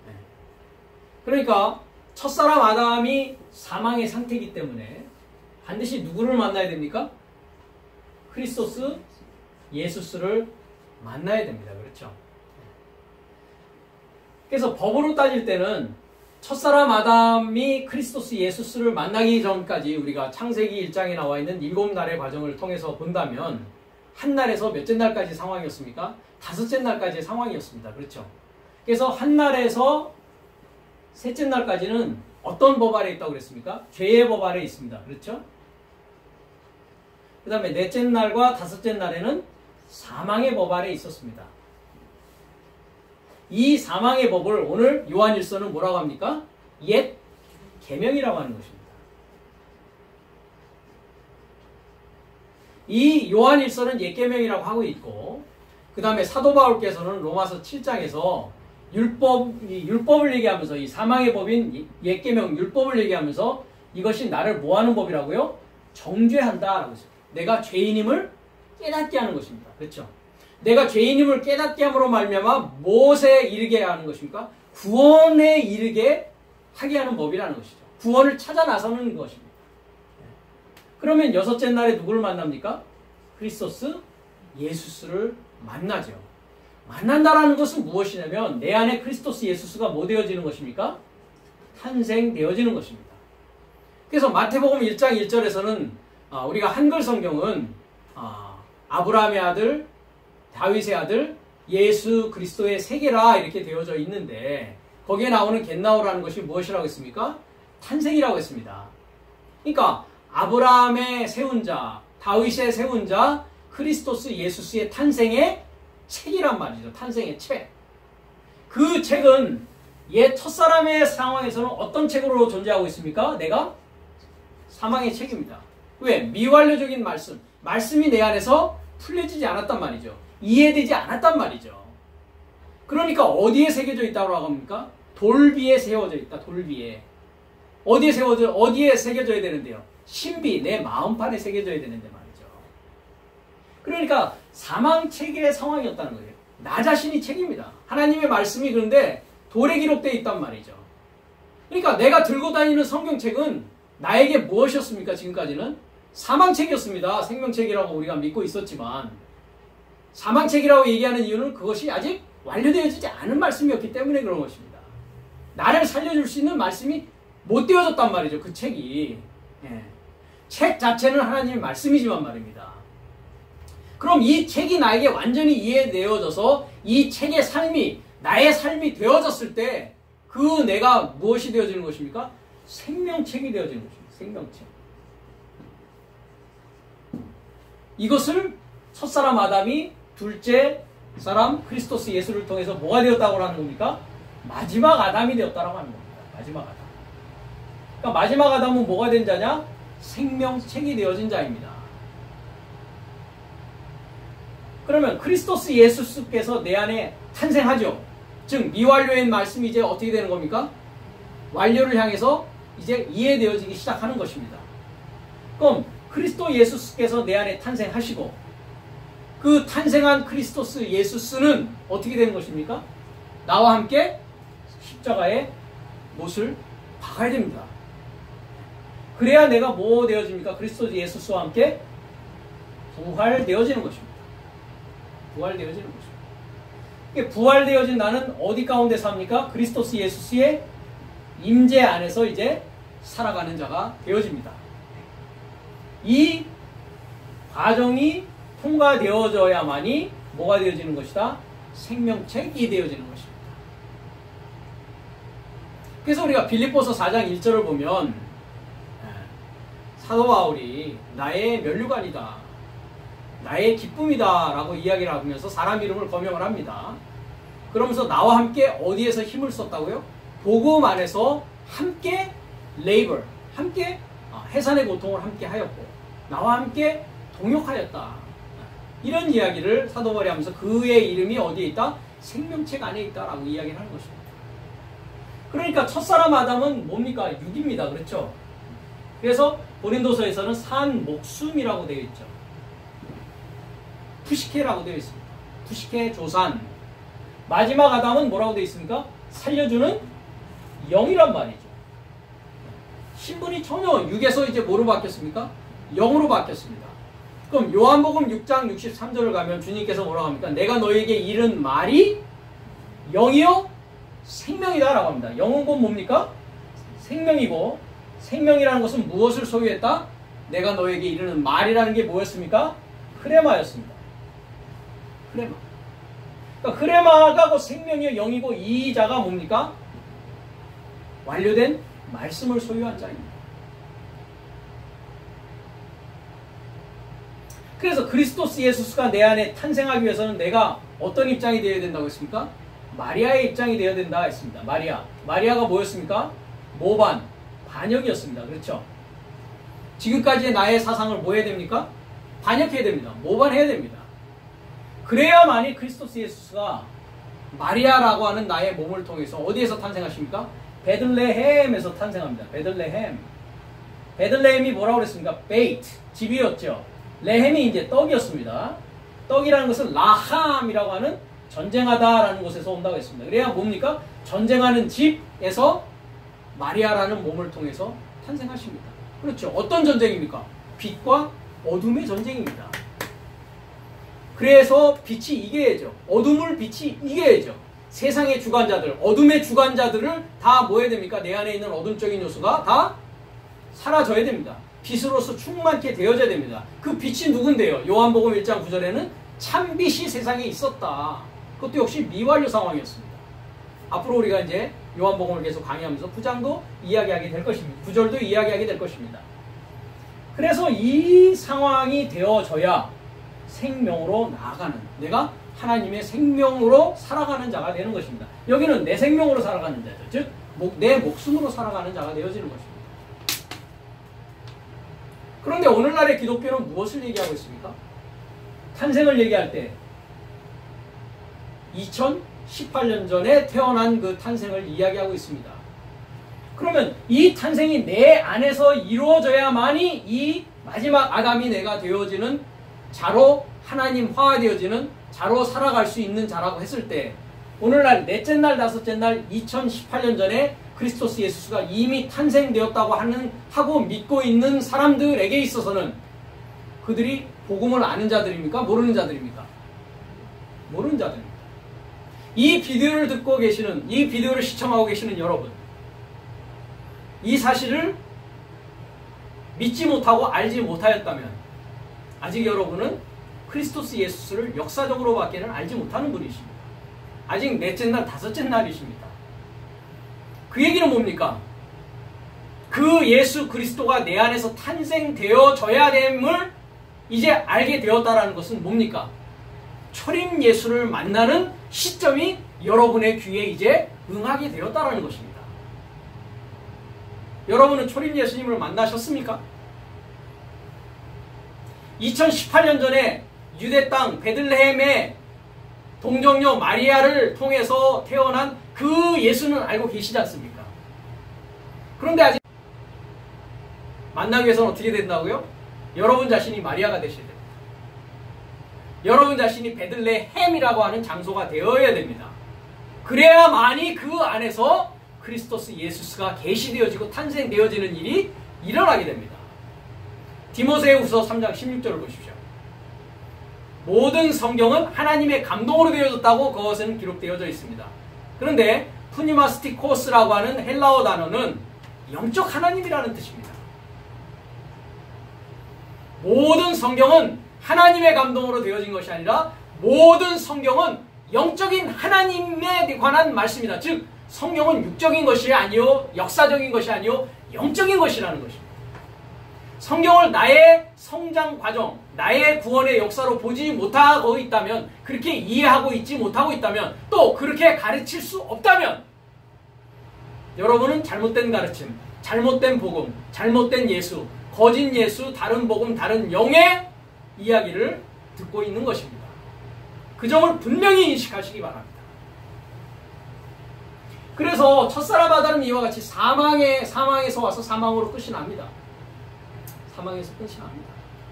그러니까 첫사람 아담이 사망의 상태이기 때문에 반드시 누구를 만나야 됩니까? 크리스토스 예수스를 만나야 됩니다. 그렇죠? 그래서 법으로 따질 때는 첫사람 아담이 크리스토스 예수스를 만나기 전까지 우리가 창세기 1장에 나와 있는 7날의 과정을 통해서 본다면 한 날에서 몇째 날까지 상황이었습니까? 5째 날까지의 상황이었습니다. 그렇죠? 그래서 한 날에서 셋째 날까지는 어떤 법 아래 있다고 그랬습니까? 죄의 법 아래 있습니다. 그렇죠? 그 다음에 넷째 날과 5째 날에는 사망의 법 아래 있었습니다. 이 사망의 법을 오늘 요한일서는 뭐라고 합니까? 옛 계명이라고 하는 것입니다. 이 요한일서는 옛 계명이라고 하고 있고, 그 다음에 사도 바울께서는 로마서 7장에서 율법을 얘기하면서 이 사망의 법인 옛 계명 율법을 얘기하면서 이것이 나를 뭐하는 법이라고요? 정죄한다라고 했습니다. 내가 죄인임을 깨닫게 하는 것입니다. 그렇죠? 내가 죄인임을 깨닫게 함으로 말미암아 무엇에 이르게 하는 것입니까? 구원에 이르게 하게 하는 법이라는 것이죠. 구원을 찾아 나서는 것입니다. 그러면 6째 날에 누구를 만납니까? 크리스토스 예수스를 만나죠. 만난다라는 것은 무엇이냐면 내 안에 크리스토스 예수스가 뭐 되어지는 것입니까? 탄생되어지는 것입니다. 그래서 마태복음 1장 1절에서는 우리가 한글 성경은 아브라함의 아들, 다윗의 아들, 예수 그리스도의 세계라 이렇게 되어져 있는데 거기에 나오는 겟나오라는 것이 무엇이라고 했습니까? 탄생이라고 했습니다. 그러니까 아브라함의 세운 자, 다윗의 세운 자, 크리스토스 예수스의 탄생의 책이란 말이죠. 탄생의 책. 그 책은 옛 첫사람의 상황에서는 어떤 책으로 존재하고 있습니까? 내가 사망의 책입니다. 왜? 미완료적인 말씀이 내 안에서 풀려지지 않았단 말이죠. 이해되지 않았단 말이죠. 그러니까 어디에 새겨져 있다고 합니까? 돌비에 세워져 있다. 돌비에. 어디에 새겨져야 되는데요? 신비, 내 마음판에 새겨져야 되는데 말이죠. 그러니까 사망책의 상황이었다는 거예요. 나 자신이 책입니다. 하나님의 말씀이 그런데 돌에 기록되어 있단 말이죠. 그러니까 내가 들고 다니는 성경책은 나에게 무엇이었습니까? 지금까지는 사망책이었습니다. 생명책이라고 우리가 믿고 있었지만 사망책이라고 얘기하는 이유는 그것이 아직 완료되어지지 않은 말씀이었기 때문에 그런 것입니다. 나를 살려줄 수 있는 말씀이 못 되어졌단 말이죠. 그 책이. 책 자체는 하나님의 말씀이지만 말입니다. 그럼 이 책이 나에게 완전히 이해되어져서 이 책의 삶이 나의 삶이 되어졌을 때 그 내가 무엇이 되어지는 것입니까? 생명책이 되어지는 것입니다. 생명책. 이것을 첫사람 아담이 둘째 사람 크리스토스 예수를 통해서 뭐가 되었다고 하는 겁니까? 마지막 아담이 되었다고 하는 겁니다. 마지막 아담. 그러니까 마지막 아담은 뭐가 된 자냐? 생명책이 되어진 자입니다. 그러면 크리스토스 예수께서 내 안에 탄생하죠. 즉 미완료인 말씀이 이제 어떻게 되는 겁니까? 완료를 향해서 이제 이해되어지기 시작하는 것입니다. 그럼 그리스도 예수께서 내 안에 탄생하시고 그 탄생한 크리스토스 예수는 어떻게 되는 것입니까? 나와 함께 십자가의 못을 박아야 됩니다. 그래야 내가 뭐 되어집니까? 그리스도 예수와 함께 부활되어지는 것입니다. 부활되어지는 것입니다. 부활되어진 나는 어디 가운데 삽니까? 그리스도스 예수의 임재 안에서 이제 살아가는 자가 되어집니다. 이 과정이 통과되어져야만이 뭐가 되어지는 것이다? 생명책이 되어지는 것입니다. 그래서 우리가 빌립보서 4장 1절을 보면 사도 바울이 나의 면류관이다, 나의 기쁨이다 라고 이야기를 하면서 사람 이름을 거명을 합니다. 그러면서 나와 함께 어디에서 힘을 썼다고요? 복음 안에서 함께 레이버, 함께 해산의 고통을 함께 하였고 나와 함께 동역하였다. 이런 이야기를 사도 바울이 하면서 그의 이름이 어디에 있다? 생명책 안에 있다라고 이야기를 하는 것입니다. 그러니까 첫사람 아담은 뭡니까? 육입니다. 그렇죠? 그래서 고린도서에서는 산 목숨이라고 되어 있죠. 푸시케라고 되어 있습니다. 푸시케 조산. 마지막 아담은 뭐라고 되어 있습니까? 살려주는 영이란 말이죠. 신분이 전혀 육에서 이제 뭐로 바뀌었습니까? 영으로 바뀌었습니다. 그럼 요한복음 6장 63절을 가면 주님께서 뭐라고 합니까? 내가 너에게 이른 말이 영이요 생명이다라고 합니다. 영은 곧 뭡니까? 생명이고, 생명이라는 것은 무엇을 소유했다? 내가 너에게 이르는 말이라는 게 뭐였습니까? 흐레마였습니다. 흐레마. 그러니까 흐레마가 곧 생명이요 영이고, 이 자가 뭡니까? 완료된 말씀을 소유한 자입니다. 그래서 그리스도스 예수스가 내 안에 탄생하기 위해서는 내가 어떤 입장이 되어야 된다고 했습니까? 마리아의 입장이 되어야 된다 했습니다. 마리아가 뭐였습니까? 모반, 반역이었습니다. 그렇죠? 지금까지의 나의 사상을 뭐 해야 됩니까? 반역해야 됩니다. 모반해야 됩니다. 그래야만이 그리스도스 예수스가 마리아라고 하는 나의 몸을 통해서 어디에서 탄생하십니까? 베들레헴에서 탄생합니다. 베들레헴이 뭐라고 그랬습니까? 베이트, 집이었죠. 레헴이 이제 떡이었습니다. 떡이라는 것은 라함이라고 하는 전쟁하다라는 곳에서 온다고 했습니다. 그래야 뭡니까? 전쟁하는 집에서 마리아라는 몸을 통해서 탄생하십니다. 그렇죠. 어떤 전쟁입니까? 빛과 어둠의 전쟁입니다. 그래서 빛이 이겨야죠. 어둠을 빛이 이겨야죠. 세상의 주관자들, 어둠의 주관자들을 다 뭐 해야 됩니까? 내 안에 있는 어둠적인 요소가 다 사라져야 됩니다. 빛으로서 충만케 되어져야 됩니다. 그 빛이 누군데요? 요한복음 1장 9절에는 참빛이 세상에 있었다. 그것도 역시 미완료 상황이었습니다. 앞으로 우리가 이제 요한복음을 계속 강의하면서 9장도 이야기하게 될 것입니다. 9절도 이야기하게 될 것입니다. 그래서 이 상황이 되어져야 생명으로 나아가는, 내가 하나님의 생명으로 살아가는 자가 되는 것입니다. 여기는 내 생명으로 살아가는 자죠. 즉 내 목숨으로 살아가는 자가 되어지는 것입니다. 그런데 오늘날의 기독교는 무엇을 얘기하고 있습니까? 탄생을 얘기할 때 2018년 전에 태어난 그 탄생을 이야기하고 있습니다. 그러면 이 탄생이 내 안에서 이루어져야만이 이 마지막 아담이 내가 되어지는 자로, 하나님 화되어지는 자로 살아갈 수 있는 자라고 했을 때, 오늘날 넷째 날, 다섯째 날 2018년 전에 그리스도스 예수가 이미 탄생되었다고 하고 믿고 있는 사람들에게 있어서는 그들이 복음을 아는 자들입니까? 모르는 자들입니까? 모르는 자들입니다. 이 비디오를 듣고 계시는, 이 비디오를 시청하고 계시는 여러분, 이 사실을 믿지 못하고 알지 못하였다면 아직 여러분은 그리스도스 예수를 역사적으로 밖에는 알지 못하는 분이십니다. 아직 넷째 날, 다섯째 날이십니다. 그 얘기는 뭡니까? 그 예수 그리스도가 내 안에서 탄생되어져야 됨을 이제 알게 되었다라는 것은 뭡니까? 초림 예수를 만나는 시점이 여러분의 귀에 이제 응하게 되었다라는 것입니다. 여러분은 초림 예수님을 만나셨습니까? 2018년 전에 유대 땅 베들레헴의 동정녀 마리아를 통해서 태어난 그 예수는 알고 계시지 않습니까? 그런데 아직 만나기 위해서는 어떻게 된다고요? 여러분 자신이 마리아가 되셔야 됩니다. 여러분 자신이 베들레헴이라고 하는 장소가 되어야 됩니다. 그래야만이 그 안에서 그리스도스 예수스가 계시되어지고 탄생되어지는 일이 일어나게 됩니다. 디모데후서 3장 16절을 보십시오. 모든 성경은 하나님의 감동으로 되어졌다고 그것은 기록되어져 있습니다. 그런데 푸니마스티코스라고 하는 헬라어 단어는 영적 하나님이라는 뜻입니다. 모든 성경은 하나님의 감동으로 되어진 것이 아니라 모든 성경은 영적인 하나님에 관한 말씀이다. 즉 성경은 육적인 것이 아니요, 역사적인 것이 아니요, 영적인 것이라는 것입니다. 성경을 나의 성장 과정, 나의 구원의 역사로 보지 못하고 있다면, 그렇게 이해하고 있지 못하고 있다면, 또 그렇게 가르칠 수 없다면 여러분은 잘못된 가르침, 잘못된 복음, 잘못된 예수, 거짓 예수, 다른 복음, 다른 영의 이야기를 듣고 있는 것입니다. 그 점을 분명히 인식하시기 바랍니다. 그래서 첫사람 아담은 이와 같이 사망에서 와서 사망으로 끝이 납니다. 사망에서 끝이 납니다.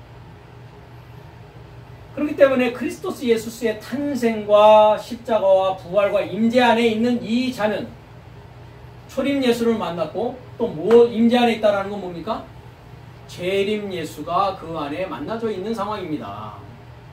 그렇기 때문에 그리스도스 예수스의 탄생과 십자가와 부활과 임재 안에 있는 이 자는 초림 예수를 만났고 또 임재 안에 있다는 건 뭡니까? 재림 예수가 그 안에 만나져 있는 상황입니다.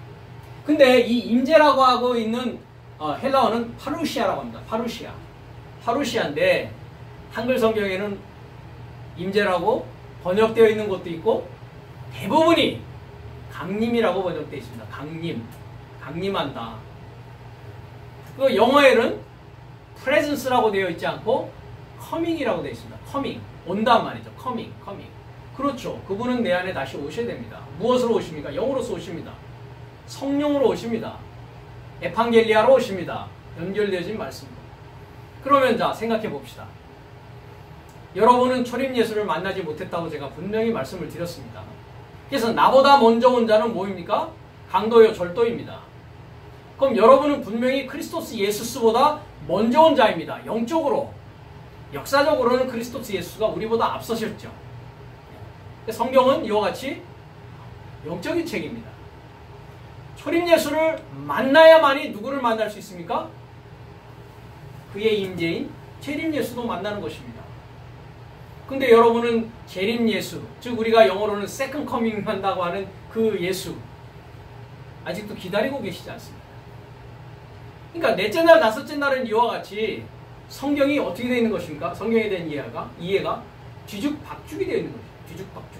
근데 이 임재라고 하고 있는 헬라어는 파루시아라고 합니다. 파루시아. 파루시아인데 한글 성경에는 임재라고 번역되어 있는 곳도 있고 대부분이 강림이라고 번역되어 있습니다. 강림한다. 그 영어에는 presence라고 되어 있지 않고 coming이라고 되어 있습니다. coming, 온단 말이죠. coming. 그렇죠. 그분은 내 안에 다시 오셔야 됩니다. 무엇으로 오십니까? 영으로서 오십니다. 성령으로 오십니다. 에판겔리아로 오십니다. 연결되어진 말씀입니다. 그러면 자 생각해 봅시다. 여러분은 초림 예수를 만나지 못했다고 제가 분명히 말씀을 드렸습니다. 그래서 나보다 먼저 온 자는 뭐입니까? 강도요 절도입니다. 그럼 여러분은 분명히 크리스토스 예수스보다 먼저 온 자입니다. 영적으로. 역사적으로는 크리스토스 예수가 우리보다 앞서셨죠. 성경은 이와 같이 영적인 책입니다. 초림 예수를 만나야만이 누구를 만날 수 있습니까? 그의 임재인 재림 예수도 만나는 것입니다. 근데 여러분은 재림 예수, 즉 우리가 영어로는 세컨 커밍 한다고 하는 그 예수 아직도 기다리고 계시지 않습니다. 그러니까 넷째 날, 다섯째 날은 이와 같이 성경이 어떻게 되어 있는 것입니까? 성경에 대한 이해가 뒤죽박죽이 되어 있는 것입니다. 뒤죽박죽.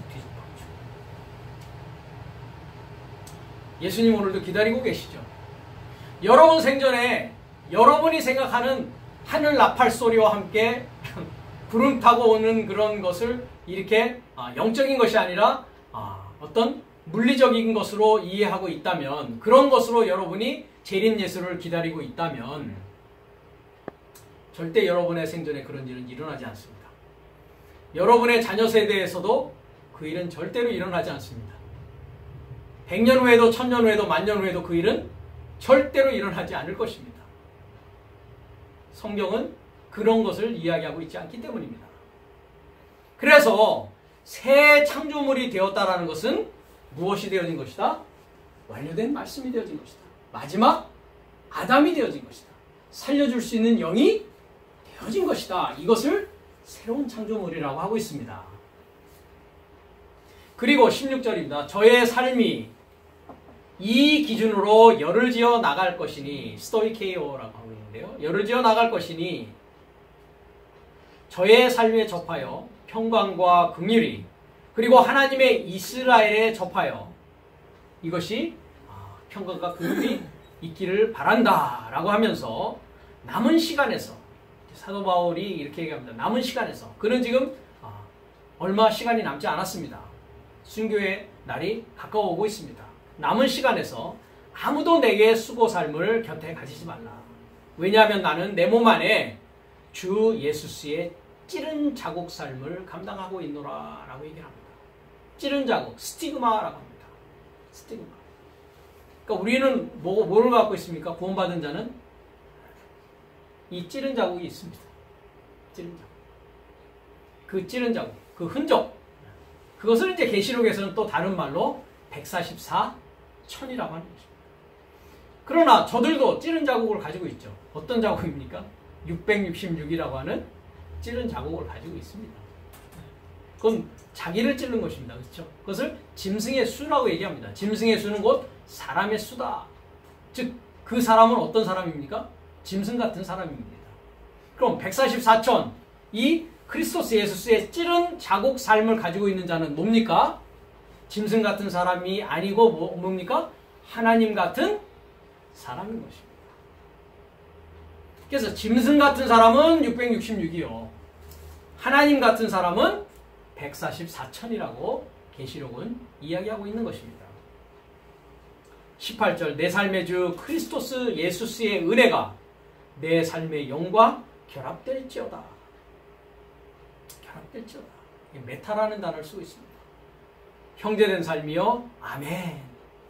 예수님 오늘도 기다리고 계시죠. 여러분 생전에 여러분이 생각하는 하늘 나팔 소리와 함께 구름 타고 오는 그런 것을 이렇게 영적인 것이 아니라 어떤 물리적인 것으로 이해하고 있다면, 그런 것으로 여러분이 재림 예수를 기다리고 있다면 절대 여러분의 생전에 그런 일은 일어나지 않습니다. 여러분의 자녀 세대에서도 그 일은 절대로 일어나지 않습니다. 100년 후에도 1000년 후에도 10,000년 후에도 그 일은 절대로 일어나지 않을 것입니다. 성경은 그런 것을 이야기하고 있지 않기 때문입니다. 그래서 새 창조물이 되었다라는 것은 무엇이 되어진 것이다? 완료된 말씀이 되어진 것이다. 마지막 아담이 되어진 것이다. 살려줄 수 있는 영이 되어진 것이다. 이것을 새로운 창조물이라고 하고 있습니다. 그리고 16절입니다. 저의 삶이 이 기준으로 열을 지어 나갈 것이니, 스토이케이오라고 하고 있는데요. 열을 지어 나갈 것이니 저의 삶에 접하여 평강과 긍휼이, 그리고 하나님의 이스라엘에 접하여 이것이 평강과 긍휼이 있기를 바란다 라고 하면서 남은 시간에서, 사도 바울이 이렇게 얘기합니다. 남은 시간에서, 그는 지금 얼마 시간이 남지 않았습니다. 순교의 날이 가까워 오고 있습니다. 남은 시간에서 아무도 내게 수고 삶을 곁에 가지지 말라. 왜냐하면 나는 내 몸 안에 주 예수스의 찌른 자국 삶을 감당하고 있노라 라고 얘기를 합니다. 찌른 자국, 스티그마라고 합니다. 스티그마. 그러니까 우리는 뭐를 갖고 있습니까? 구원받은 자는 이 찌른 자국이 있습니다. 찌른 자국. 그 찌른 자국, 그 흔적, 그것을 이제 계시록에서는 또 다른 말로 144천이라고 하는 것입니다. 그러나 저들도 찌른 자국을 가지고 있죠. 어떤 자국입니까? 666이라고 하는 찌른 자국을 가지고 있습니다. 그건 자기를 찌른 것입니다. 그렇죠? 그것을 짐승의 수라고 얘기합니다. 짐승의 수는 곧 사람의 수다. 즉, 그 사람은 어떤 사람입니까? 짐승 같은 사람입니다. 그럼 144천, 이 크리스토스 예수스의 찌른 자국 삶을 가지고 있는 자는 뭡니까? 짐승 같은 사람이 아니고 뭡니까? 하나님 같은 사람인 것입니다. 그래서 짐승 같은 사람은 666이요. 하나님 같은 사람은 144천이라고 계시록은 이야기하고 있는 것입니다. 18절, 내 삶의 주 크리스토스 예수스의 은혜가 내 삶의 영과 결합될지어다. 결합될지어다. 메타라는 단어를 쓰고 있습니다. 형제된 삶이요. 아멘.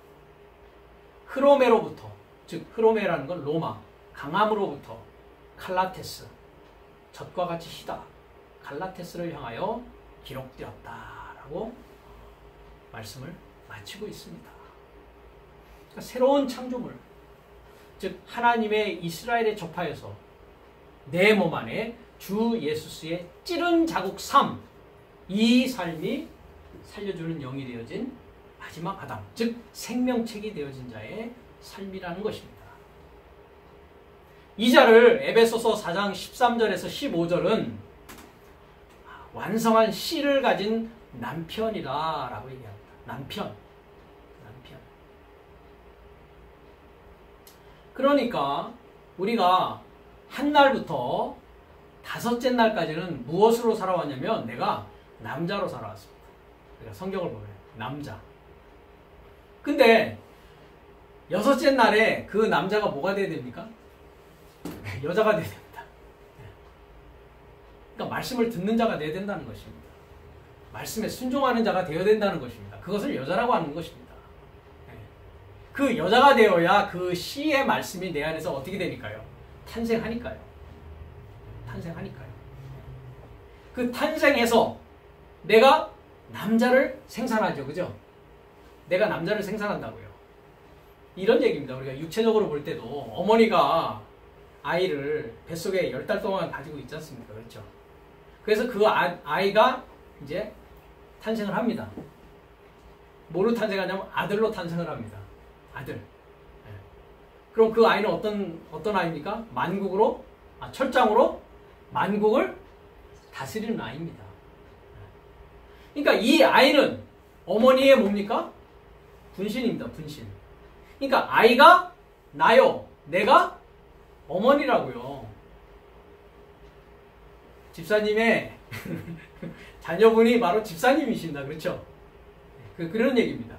흐로메로부터, 즉 흐로메라는 건 로마, 강함으로부터 칼라테스, 젖과 같이 희다, 갈라테스를 향하여 기록되었다라고 말씀을 마치고 있습니다. 그러니까 새로운 창조물, 즉 하나님의 이스라엘에 접하여서 내 몸 안에 주 예수스의 찌른 자국 삶, 이 삶이 살려주는 영이 되어진 마지막 아담, 즉 생명책이 되어진 자의 삶이라는 것입니다. 이 자를 에베소서 4장 13절에서 15절은 완성한 씨를 가진 남편이라 라고 얘기합니다. 남편. 그러니까 우리가 한 날부터 다섯째 날까지는 무엇으로 살아왔냐면 내가 남자로 살아왔습니다. 우리가 성경을 보면 남자. 근데 여섯째 날에 그 남자가 뭐가 돼야 됩니까? 여자가 돼야 됩니다. 그러니까 말씀을 듣는 자가 돼야 된다는 것입니다. 말씀에 순종하는 자가 되어야 된다는 것입니다. 그것을 여자라고 하는 것입니다. 그 여자가 되어야 그 씨의 말씀이 내 안에서 어떻게 되니까요? 탄생하니까요. 그 탄생해서 내가 남자를 생산하죠. 그죠? 내가 남자를 생산한다고요. 이런 얘기입니다. 우리가 육체적으로 볼 때도 어머니가 아이를 뱃속에 10달 동안 가지고 있지 않습니까? 그렇죠? 그래서 그 아이가 이제 탄생을 합니다. 뭐로 탄생하냐면 아들로 탄생을 합니다. 아들. 그럼 그 아이는 어떤 아이입니까? 철장으로 만국을 다스리는 아이입니다. 그러니까 이 아이는 어머니의 뭡니까? 분신입니다. 분신. 그러니까 아이가 나요. 내가 어머니라고요. 집사님의 자녀분이 바로 집사님이십니다. 그렇죠? 그런 얘기입니다.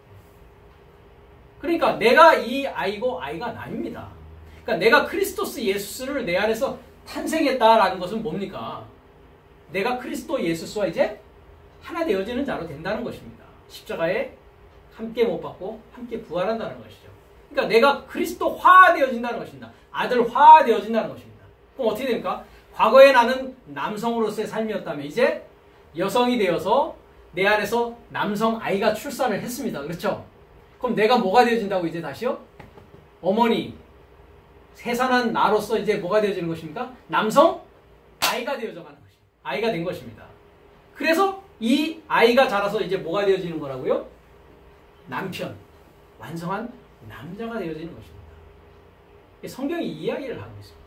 그러니까 내가 이 아이고 아이가 남입니다. 그러니까 내가 크리스토스 예수를 내 안에서 탄생했다라는 것은 뭡니까? 내가 그리스도 예수와 이제 하나 되어지는 자로 된다는 것입니다. 십자가에 함께 못 박고 함께 부활한다는 것이죠. 그러니까 내가 그리스도화 되어진다는 것입니다. 아들화 되어진다는 것입니다. 그럼 어떻게 됩니까? 과거에 나는 남성으로서의 삶이었다면 이제 여성이 되어서 내 안에서 남성 아이가 출산을 했습니다. 그렇죠? 그럼 내가 뭐가 되어진다고 이제 다시요? 어머니, 세산한 나로서 이제 뭐가 되어지는 것입니까? 남성 아이가 되어져 가는 것입니다. 아이가 된 것입니다. 그래서 이 아이가 자라서 이제 뭐가 되어지는 거라고요? 남편, 완성한 남자가 되어지는 것입니다. 성경이 이 이야기를 하고 있습니다.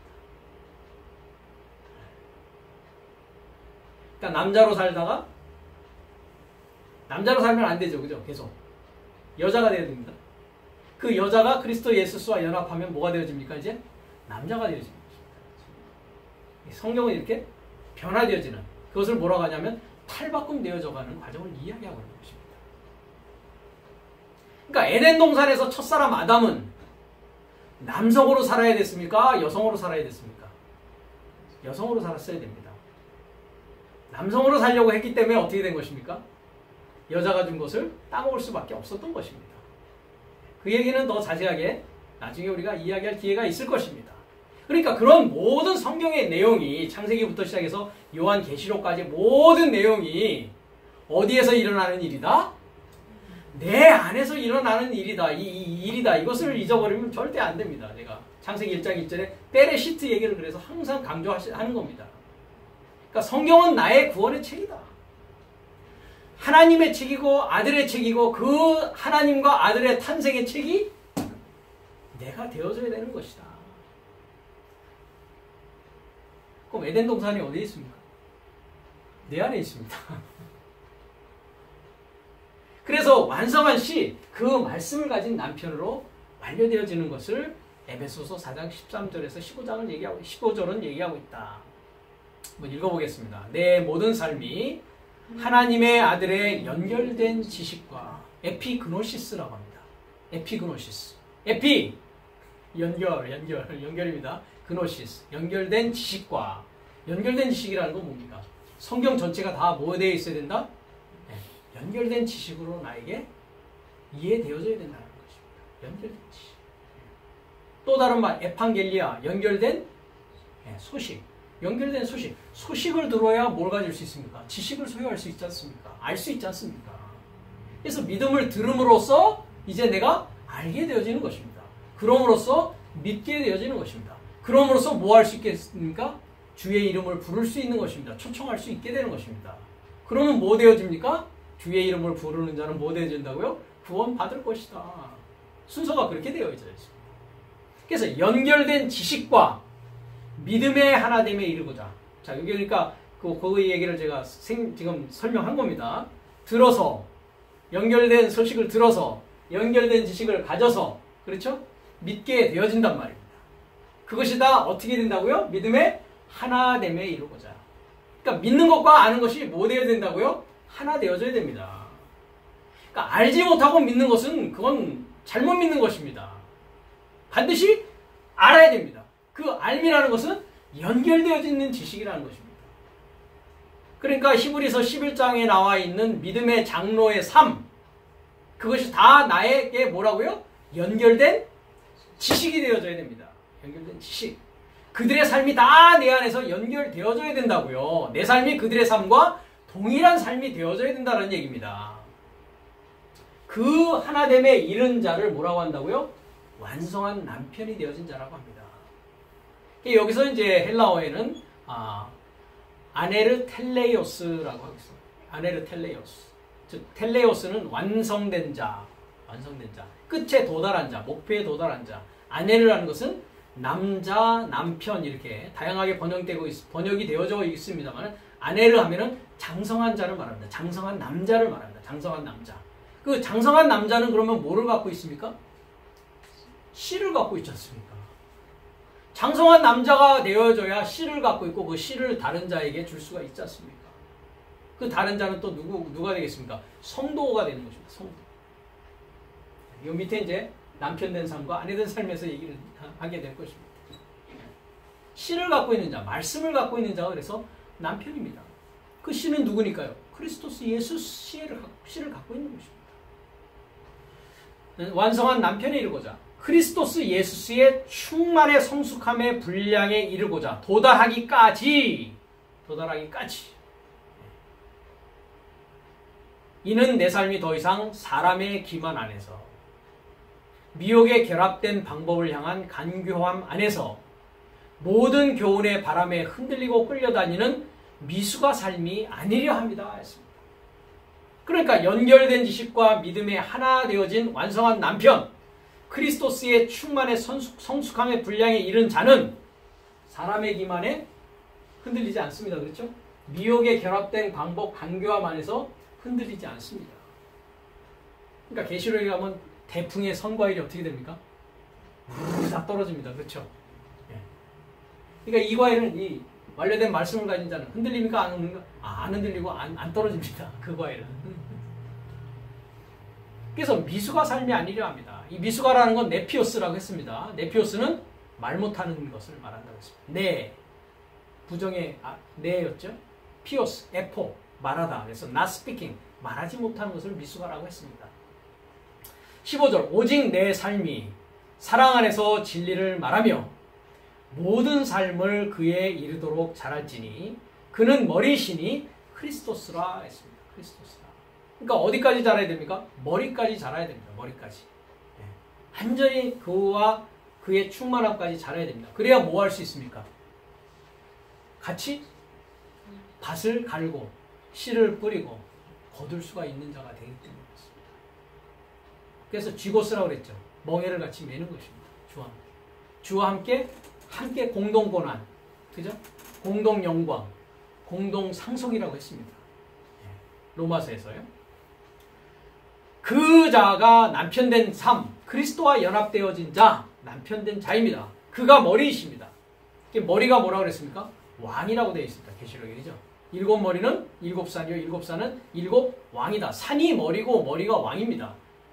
그러니까 남자로 살다가 남자로 살면 안 되죠. 그죠? 계속 여자가 되어야 됩니다. 그 여자가 그리스도 예수와 연합하면 뭐가 되어집니까? 이제 남자가 되어집니다. 성경은 이렇게 변화되어지는, 그것을 뭐라고 하냐면 탈바꿈 되어져가는 과정을 이야기하고 있는 것입니다. 그러니까 에덴 동산에서 첫사람 아담은 남성으로 살아야 됐습니까? 여성으로 살아야 됐습니까? 여성으로 살았어야 됩니다. 남성으로 살려고 했기 때문에 어떻게 된 것입니까? 여자가 준 것을 따먹을 수밖에 없었던 것입니다. 그 얘기는 더 자세하게 나중에 우리가 이야기할 기회가 있을 것입니다. 그러니까 그런 모든 성경의 내용이 창세기부터 시작해서 요한계시록까지 모든 내용이 어디에서 일어나는 일이다? 내 안에서 일어나는 일이다. 이 일이다. 이것을 잊어버리면 절대 안 됩니다. 제가 창세기 1장 1절에 베레시트 얘기를 그래서 항상 강조하는 겁니다. 그러니까 성경은 나의 구원의 책이다. 하나님의 책이고 아들의 책이고 그 하나님과 아들의 탄생의 책이 내가 되어줘야 되는 것이다. 그럼 에덴 동산이 어디에 있습니까? 내 안에 있습니다. 그래서 완성한 시, 그 말씀을 가진 남편으로 완료되어지는 것을 에베소서 4장 13절에서 15절은 얘기하고 있다. 한번 읽어보겠습니다. 내 모든 삶이 하나님의 아들의 연결된 지식과 에피그노시스라고 합니다. 에피그노시스. 에피, 연결입니다. 그노시스, 연결된 지식과, 연결된 지식이라는 건 뭡니까? 성경 전체가 다 뭐 되어 있어야 된다? 네, 연결된 지식으로 나에게 이해되어져야 된다는 것입니다. 연결된 지식. 또 다른 말, 에판겔리아, 연결된 소식. 연결된 소식. 소식을 들어야 뭘 가질 수 있습니까? 지식을 소유할 수 있지 않습니까? 알 수 있지 않습니까? 그래서 믿음을 들음으로써 이제 내가 알게 되어지는 것입니다. 그럼으로써 믿게 되어지는 것입니다. 그럼으로써 뭐 할 수 있겠습니까? 주의 이름을 부를 수 있는 것입니다. 초청할 수 있게 되는 것입니다. 그러면 뭐 되어집니까? 주의 이름을 부르는 자는 뭐 되어진다고요? 구원받을 것이다. 순서가 그렇게 되어 있습니다. 그래서 연결된 지식과 믿음의 하나됨에 이르고자. 자, 여기 그러니까 그 얘기를 제가 지금 설명한 겁니다. 들어서, 연결된 소식을 들어서, 연결된 지식을 가져서, 그렇죠? 믿게 되어진단 말입니다. 그것이 다 어떻게 된다고요? 믿음의 하나됨에 이르고자. 그러니까 믿는 것과 아는 것이 뭐 되어야 된다고요? 하나 되어져야 됩니다. 그러니까 알지 못하고 믿는 것은 그건 잘못 믿는 것입니다. 반드시 알아야 됩니다. 그 알미라는 것은 연결되어져 있는 지식이라는 것입니다. 그러니까 히브리서 11장에 나와 있는 믿음의 장로의 삶, 그것이 다 나에게 뭐라고요? 연결된 지식이 되어져야 됩니다. 연결된 지식. 그들의 삶이 다 내 안에서 연결되어져야 된다고요. 내 삶이 그들의 삶과 동일한 삶이 되어져야 된다는 얘기입니다. 그 하나됨에 이른 자를 뭐라고 한다고요? 완성한 남편이 되어진 자라고 합니다. 여기서 이제 헬라어에는 아네르 텔레이오스라고 하겠습니다. 아네르 텔레이오스. 즉 텔레이오스는 완성된 자, 완성된 자, 끝에 도달한 자, 목표에 도달한 자. 아네르라는 것은 남자, 남편 이렇게 다양하게 번역이 되어져 있습니다만 아네르 하면은 장성한 자를 말합니다. 장성한 남자를 말합니다. 장성한 남자. 그 장성한 남자는 그러면 뭐를 갖고 있습니까? 씨를 갖고 있지 않습니까? 장성한 남자가 되어져야 씨를 갖고 있고 그 씨를 다른 자에게 줄 수가 있지 않습니까? 그 다른 자는 또 누가 되겠습니까? 성도가 되는 것입니다. 성도. 이 밑에 이제 남편 된 삶과 아내 된 삶에서 얘기를 하게 될 것입니다. 씨를 갖고 있는 자, 말씀을 갖고 있는 자가 그래서 남편입니다. 그 씨는 누구니까요? 크리스토스 예수 씨를 갖고 있는 것입니다. 완성한 남편에 이르고자 크리스토스 예수의 충만의 성숙함의 분량에 이르고자 도달하기까지 이는 내 삶이 더 이상 사람의 기만 안에서 미혹에 결합된 방법을 향한 간교함 안에서 모든 교훈의 바람에 흔들리고 끌려다니는 미숙아 삶이 아니려 합니다. 했습니다. 그러니까 연결된 지식과 믿음에 하나 되어진 완성한 남편, 크리스토스의 충만의 성숙함의 분량에 이른 자는 사람의 기만에 흔들리지 않습니다. 그렇죠? 미혹에 결합된 방법 간교함 안에서 흔들리지 않습니다. 그러니까 계시록에 가면 태풍의 선과일이 어떻게 됩니까? 다 떨어집니다. 그렇죠? 그러니까 이 과일은 이 완료된 말씀을 가진 자는 흔들립니까? 안 흔들립니까? 안 흔들리고 안 떨어집니다. 그 과일은. 그래서 미숙아 삶이 아니려 합니다. 이 미숙아라는 건 네피오스라고 했습니다. 네피오스는 말 못하는 것을 말한다고 했습니다. 네, 부정의 네였죠. 피오스, 에포, 말하다. 그래서 not speaking, 말하지 못하는 것을 미숙아라고 했습니다. 15절, 오직 내 삶이 사랑 안에서 진리를 말하며 모든 삶을 그에 이르도록 자랄지니 그는 머리시니 크리스토스라 했습니다. 크리스토스라. 그러니까 어디까지 자라야 됩니까? 머리까지 자라야 됩니다. 머리까지. 완전히 그와 그의 충만함까지 자라야 됩니다. 그래야 뭐 할 수 있습니까? 같이 밭을 갈고 씨를 뿌리고 거둘 수가 있는 자가 되기 때문이었습니다. 그래서 쥐고스라고 그랬죠. 멍에를 같이 매는 것입니다. 주와 함께 공동 고난, 그죠? 공동 영광, 공동 상속이라고 했습니다. 로마서에서요. 그 자가 남편된 삶, 그리스도와 연합되어진 자, 남편된 자입니다. 그가 머리이십니다. 머리가 뭐라고 그랬습니까? 왕이라고 되어 있습니다. 계시록이죠. 일곱 머리는 일곱 산이요, 일곱 산은 일곱 왕이다. 산이 머리고 머리가 왕입니다.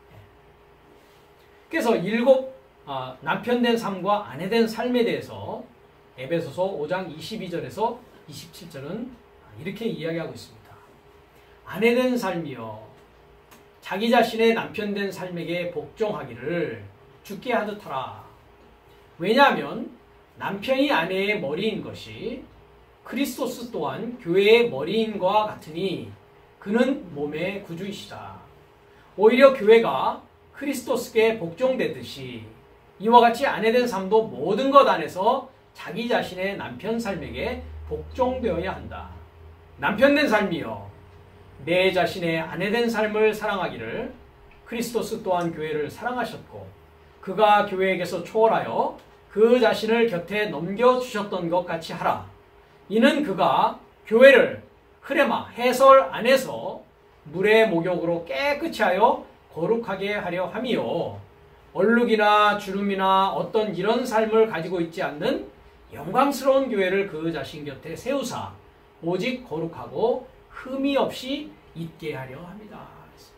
그래서 남편된 삶과 아내된 삶에 대해서 에베소서 5장 22절에서 27절은 이렇게 이야기하고 있습니다. 아내된 삶이요 자기 자신의 남편된 삶에게 복종하기를 주께 하듯 하라. 왜냐하면 남편이 아내의 머리인 것이 크리스토스 또한 교회의 머리인과 같으니 그는 몸의 구주이시다. 오히려 교회가 크리스토스께 복종되듯이 이와 같이 아내된 삶도 모든 것 안에서 자기 자신의 남편 삶에게 복종되어야 한다. 남편된 삶이요 내 자신의 아내된 삶을 사랑하기를 크리스토스 또한 교회를 사랑하셨고 그가 교회에게서 초월하여 그 자신을 곁에 넘겨주셨던 것 같이 하라. 이는 그가 교회를 흐레마 해설 안에서 물의 목욕으로 깨끗이 하여 거룩하게 하려 함이요. 얼룩이나 주름이나 어떤 이런 삶을 가지고 있지 않는 영광스러운 교회를 그 자신 곁에 세우사 오직 거룩하고 흠이 없이 있게 하려 합니다.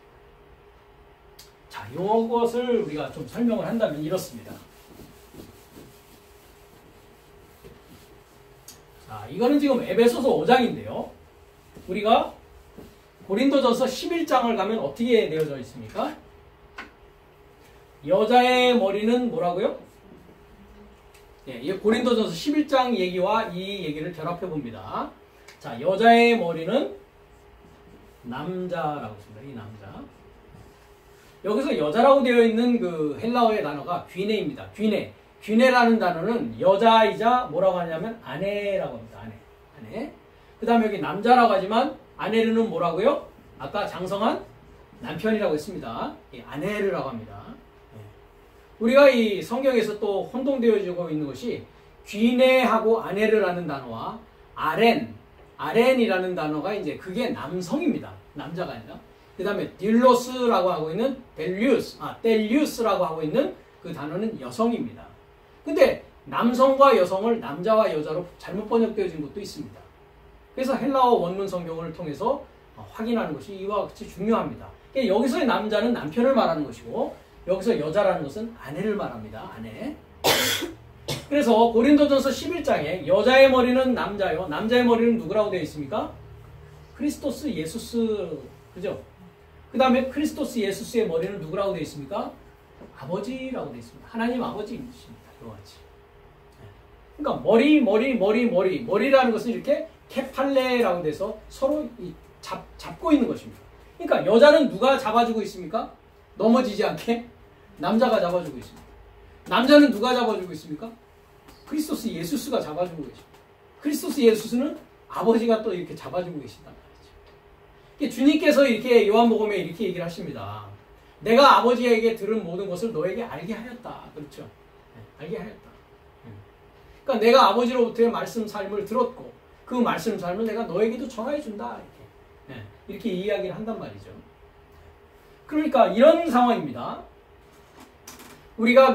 자, 이것을 우리가 좀 설명을 한다면 이렇습니다. 자, 이거는 지금 에베소서 5장인데요. 우리가 고린도전서 11장을 가면 어떻게 되어져 있습니까? 여자의 머리는 뭐라고요? 예, 이 고린도전서 11장 얘기와 이 얘기를 결합해 봅니다. 자, 여자의 머리는 남자라고 했습니다. 이 남자. 여기서 여자라고 되어 있는 그 헬라어의 단어가 귀네입니다. 귀네. 귀네라는 단어는 여자이자 뭐라고 하냐면 아내라고 합니다. 아내. 그 다음에 여기 남자라고 하지만 아내르는 뭐라고요? 아까 장성한 남편이라고 했습니다. 아내르라고 합니다. 우리가 이 성경에서 또 혼동되어지고 있는 것이 귀네하고 아내르라는 단어와 아렌이라는 단어가 이제 그게 남성입니다. 남자가 아니라. 그 다음에 딜로스라고 하고 있는 델리우스라고 하고 있는 그 단어는 여성입니다. 근데 남성과 여성을 남자와 여자로 잘못 번역되어진 것도 있습니다. 그래서 헬라어 원문 성경을 통해서 확인하는 것이 이와 같이 중요합니다. 여기서의 남자는 남편을 말하는 것이고 여기서 여자라는 것은 아내를 말합니다. 아내. 그래서 고린도전서 11장에 여자의 머리는 남자요. 남자의 머리는 누구라고 되어 있습니까? 크리스토스 예수스. 그죠? 그 다음에 크리스토스 예수스의 머리는 누구라고 되어 있습니까? 아버지라고 되어 있습니다. 하나님 아버지이십니다. 이와 같이. 그러니까 머리라는 것은 이렇게 케팔레라고 돼서 서로 잡고 있는 것입니다. 그러니까 여자는 누가 잡아주고 있습니까? 넘어지지 않게 남자가 잡아주고 있습니다. 남자는 누가 잡아주고 있습니까? 크리스토스 예수스가 잡아주고 계십니다. 크리스토스 예수스는 아버지가 또 이렇게 잡아주고 계신단 말이죠. 주님께서 이렇게 요한복음에 이렇게 얘기를 하십니다. 내가 아버지에게 들은 모든 것을 너에게 알게 하였다. 그렇죠? 네, 알게 하였다. 그러니까 내가 아버지로부터의 말씀 삶을 들었고 그 말씀 삶을 내가 너에게도 전하해 준다. 이렇게 이야기를 한단 말이죠. 그러니까 이런 상황입니다. 우리가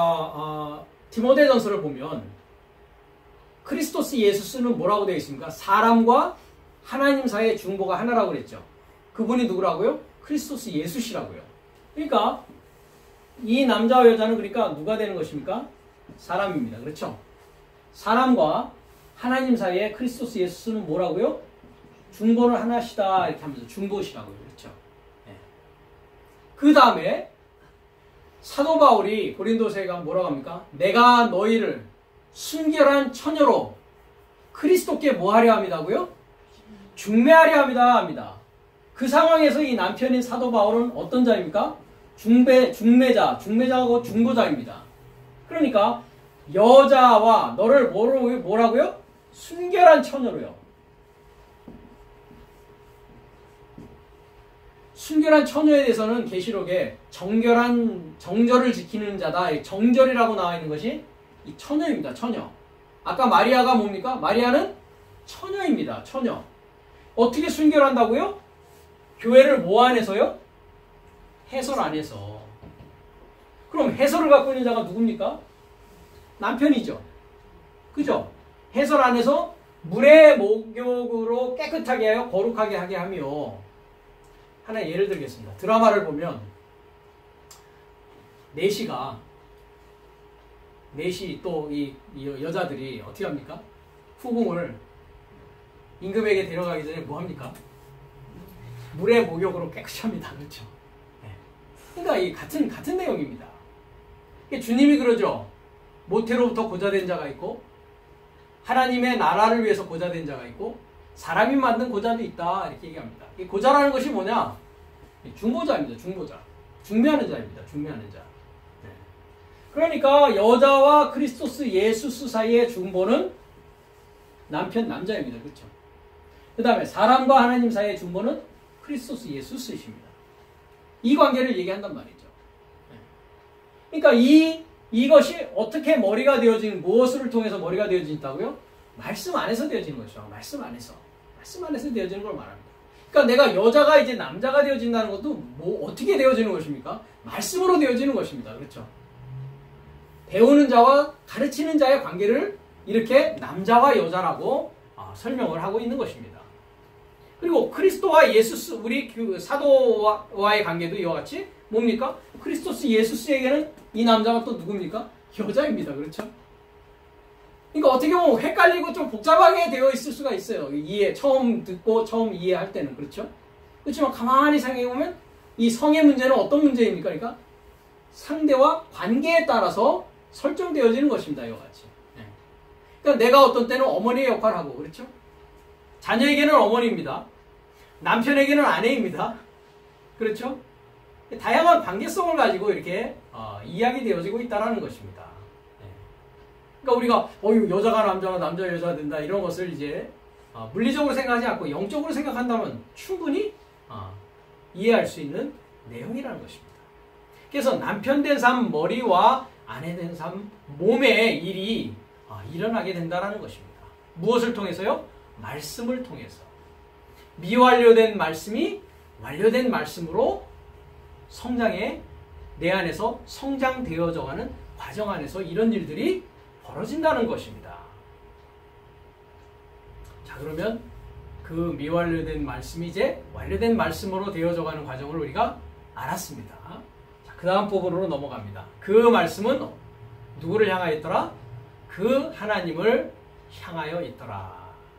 디모데전서를 보면 크리스토스 예수스는 뭐라고 되어 있습니까? 사람과 하나님 사이의 중보가 하나라고 그랬죠. 그분이 누구라고요? 크리스토스 예수시라고요. 그러니까 이 남자와 여자는 그러니까 누가 되는 것입니까? 사람입니다. 그렇죠? 사람과 하나님 사이에 크리스토스 예수스는 뭐라고요? 중보를 하나시다 이렇게 하면서 중보시라고요. 그렇죠? 네. 그 다음에 사도 바울이 고린도서에 가면 뭐라고 합니까? 내가 너희를 순결한 처녀로 그리스도께 뭐 하려 합니다고요? 중매하려 합니다. 그 상황에서 이 남편인 사도 바울은 어떤 자입니까? 중매자하고 중보자입니다. 그러니까 여자와 너를 뭐라고요? 순결한 처녀로요. 순결한 처녀에 대해서는 계시록에 정절을 지키는 자다. 정절이라고 나와 있는 것이 이 처녀입니다. 처녀. 아까 마리아가 뭡니까? 마리아는 처녀입니다. 처녀. 어떻게 순결한다고요? 교회를 뭐 안에서요? 해설 안에서. 그럼 해설을 갖고 있는 자가 누굽니까? 남편이죠. 그죠? 해설 안에서 물의 목욕으로 깨끗하게 하여 거룩하게 하게 하며 하나 예를 들겠습니다. 드라마를 보면 내시 또 이 여자들이 어떻게 합니까? 후궁을 임금에게 데려가기 전에 뭐 합니까? 물의 목욕으로 깨끗이 합니다. 그렇죠? 네. 그러니까 이 같은 내용입니다. 주님이 그러죠. 모태로부터 고자된 자가 있고 하나님의 나라를 위해서 고자된 자가 있고 사람이 만든 고자도 있다. 이렇게 얘기합니다. 이 고자라는 것이 뭐냐? 중보자입니다. 중보자. 중매하는 자입니다. 중매하는 자. 네. 그러니까 여자와 크리스토스 예수스 사이의 중보는 남자입니다. 그렇죠? 그 다음에 사람과 하나님 사이의 중보는 크리스토스 예수스이십니다. 이 관계를 얘기한단 말이죠. 네. 그러니까 이 이것이 어떻게 머리가 되어지는, 무엇을 통해서 머리가 되어진다고요? 말씀 안에서 되어지는 것이죠. 말씀 안에서. 말씀 안에서 되어지는 걸 말합니다. 그러니까 내가 여자가 이제 남자가 되어진다는 것도 뭐 어떻게 되어지는 것입니까? 말씀으로 되어지는 것입니다. 그렇죠? 배우는 자와 가르치는 자의 관계를 이렇게 남자와 여자라고 설명을 하고 있는 것입니다. 그리고 그리스도와 예수스, 우리 그 사도와의 관계도 이와 같이 뭡니까? 크리스토스 예수스에게는 이 남자가 또 누굽니까? 여자입니다. 그렇죠? 그러니까 어떻게 보면 헷갈리고 좀 복잡하게 되어 있을 수가 있어요. 처음 듣고 처음 이해할 때는. 그렇죠? 그렇지만 가만히 생각해보면 이 성의 문제는 어떤 문제입니까? 그러니까 상대와 관계에 따라서 설정되어지는 것입니다. 이와 같이. 그러니까 내가 어떤 때는 어머니의 역할을 하고, 그렇죠? 자녀에게는 어머니입니다. 남편에게는 아내입니다. 그렇죠? 다양한 관계성을 가지고 이렇게 이야기되어지고 있다는 것입니다. 그러니까 우리가 여자가 남자가 남자 여자가 된다 이런 것을 이제 물리적으로 생각하지 않고 영적으로 생각한다면 충분히 이해할 수 있는 내용이라는 것입니다. 그래서 남편 된 삶 머리와 아내 된 삶 몸의 일이 일어나게 된다는 것입니다. 무엇을 통해서요? 말씀을 통해서. 미완료된 말씀이 완료된 말씀으로 성장에 내 안에서 성장되어져가는 과정 안에서 이런 일들이 벌어진다는 것입니다. 자, 그러면 그 미완료된 말씀이 이제 완료된 말씀으로 되어져가는 과정을 우리가 알았습니다. 자, 그 다음 부분으로 넘어갑니다. 그 말씀은 누구를 향하여 있더라? 그 하나님을 향하여 있더라.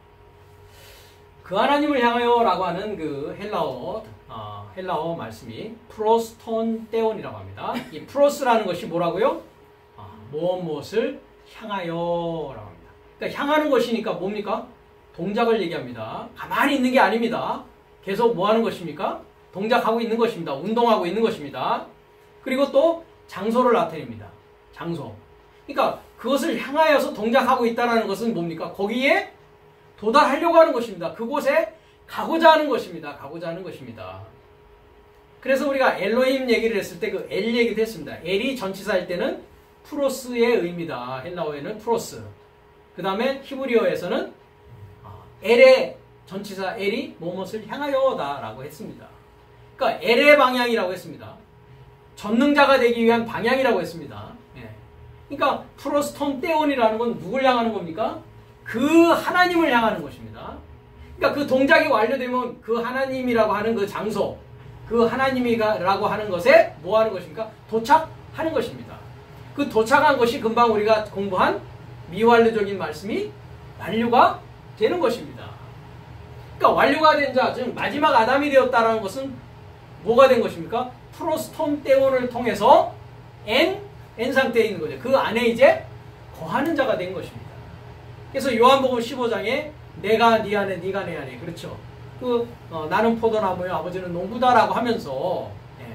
그 하나님을 향하여 라고 하는 그 헬라어 말씀이 프로스톤 떼온이라고 합니다. 이 프로스라는 것이 뭐라고요? 무엇을 향하여라고 합니다. 그러니까 향하는 것이니까 뭡니까? 동작을 얘기합니다. 가만히 있는 게 아닙니다. 계속 뭐 하는 것입니까? 동작하고 있는 것입니다. 운동하고 있는 것입니다. 그리고 또 장소를 나타냅니다. 장소. 그러니까 그것을 향하여서 동작하고 있다는 것은 뭡니까? 거기에 도달하려고 하는 것입니다. 그곳에 가고자 하는 것입니다. 가고자 하는 것입니다. 그래서 우리가 엘로힘 얘기를 했을 때 그 엘 얘기도 했습니다. 엘이 전치사일 때는 프로스의 의미다. 헬라어에는 프로스. 그 다음에 히브리어에서는 엘의 전치사 엘이 무엇을 향하여다 라고 했습니다. 그러니까 엘의 방향이라고 했습니다. 전능자가 되기 위한 방향이라고 했습니다. 그러니까 프로스톤 떼온이라는 건 누굴 향하는 겁니까? 그 하나님을 향하는 것입니다. 그러니까 그 동작이 완료되면 그 하나님이라고 하는 그 장소, 그 하나님이라고 하는 것에 뭐 하는 것입니까? 도착하는 것입니다. 그 도착한 것이 금방 우리가 공부한 미완료적인 말씀이 완료가 되는 것입니다. 그러니까 완료가 된 자, 즉 마지막 아담이 되었다는 것은 뭐가 된 것입니까? 프로스톤 떼온을 통해서 N 상태에 있는 거죠. 그 안에 이제 거하는 자가 된 것입니다. 그래서 요한복음 15장에 내가 네 안에 네가 내 안에, 그렇죠? 나는 포도나무요 아버지는 농부다라고 하면서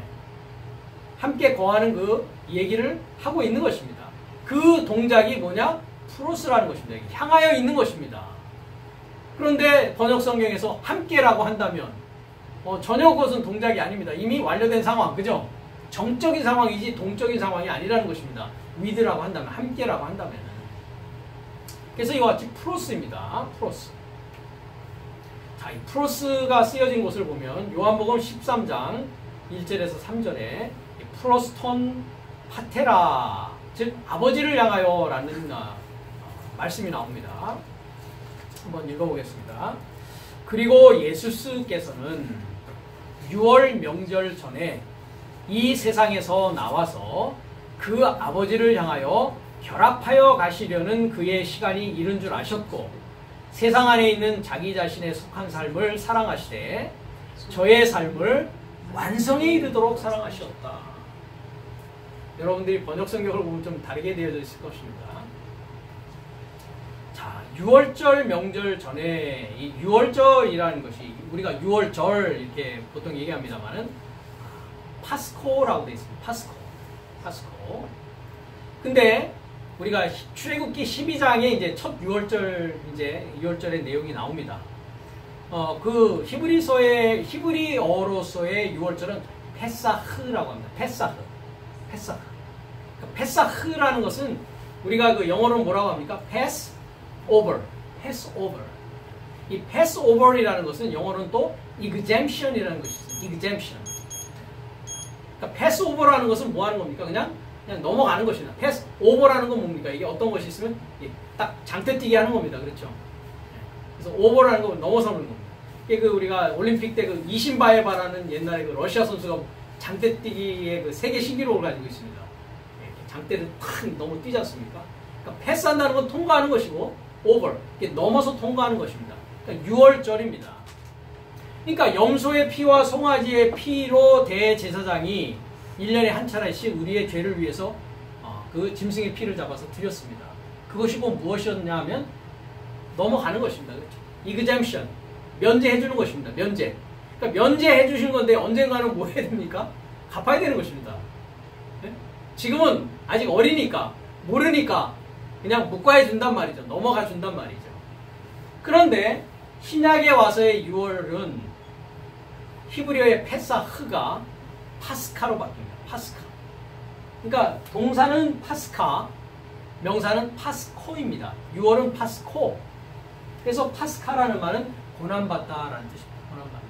함께 거하는 그 얘기를 하고 있는 것입니다. 그 동작이 뭐냐? 프로스라는 것입니다. 향하여 있는 것입니다. 그런데 번역성경에서 함께라고 한다면 전혀 그것은 동작이 아닙니다. 이미 완료된 상황, 그죠? 정적인 상황이지 동적인 상황이 아니라는 것입니다. 위드라고 한다면, 함께라고 한다면. 그래서 이와 같이 프로스입니다. 프로스. 자, 이 프로스가 쓰여진 곳을 보면 요한복음 13장 1절에서 3절에 프로스톤 파테라, 즉 아버지를 향하여 라는 말씀이 나옵니다. 한번 읽어보겠습니다. 그리고 예수스께서는 6월 명절 전에 이 세상에서 나와서 그 아버지를 향하여 결합하여 가시려는 그의 시간이 이른 줄 아셨고 세상 안에 있는 자기 자신에 속한 삶을 사랑하시되 저의 삶을 완성에 이르도록 사랑하셨다. 여러분들이 번역성경을 보면 좀 다르게 되어져 있을 것입니다. 자, 6월절 명절 전에 이 6월절이라는 것이 우리가 6월절 이렇게 보통 얘기합니다만은 파스코라고 되어 있습니다. 파스코. 근데 우리가 출애굽기 12장에 이제 첫 6월절, 이제 6월절의 내용이 나옵니다. 그 히브리어로서의 6월절은 페사흐라고 합니다. 페사흐. 그러니까 패사흐라는 것은 우리가 그 영어로 뭐라고 합니까? pass over. pass over. 이 pass over이라는 것은 영어로는 또 exemption이라는 것이 있어요. exemption. 그러니까 pass over라는 것은 뭐 하는 겁니까? 그냥 넘어가는 것이다. pass over라는 건 뭡니까? 이게 어떤 것이 있으면 딱 장대뛰기 하는 겁니다. 그렇죠? 그래서 over라는 건 넘어서는 겁니다. 이게 그 우리가 올림픽 때 그 이신바에바라는 옛날에 그 러시아 선수가 장대뛰기의 그 세계 신기록을 가지고 있습니다. 장대를 탁 넘어 뛰지 않습니까? 그러니까 패스한다는 건 통과하는 것이고 over, 이게 넘어서 통과하는 것입니다. 그러니까 6월절입니다. 그러니까 염소의 피와 송아지의 피로 대제사장이 1년에 한 차례씩 우리의 죄를 위해서 그 짐승의 피를 잡아서 드렸습니다. 그것이 뭐 무엇이었냐 하면 넘어가는 것입니다. 그렇죠? exemption, 면제해 주는 것입니다. 면제. 그러니까 면제해 주신 건데 언젠가는 뭐 해야 됩니까? 갚아야 되는 것입니다. 네? 지금은 아직 어리니까 모르니까 그냥 묵과해 준단 말이죠. 넘어가 준단 말이죠. 그런데 신약에 와서의 6월은 히브리어의 페사흐가 파스카로 바뀝니다. 파스카. 그러니까 동사는 파스카, 명사는 파스코입니다. 6월은 파스코. 그래서 파스카라는 말은 고난받다라는 뜻입니다. 고난받다.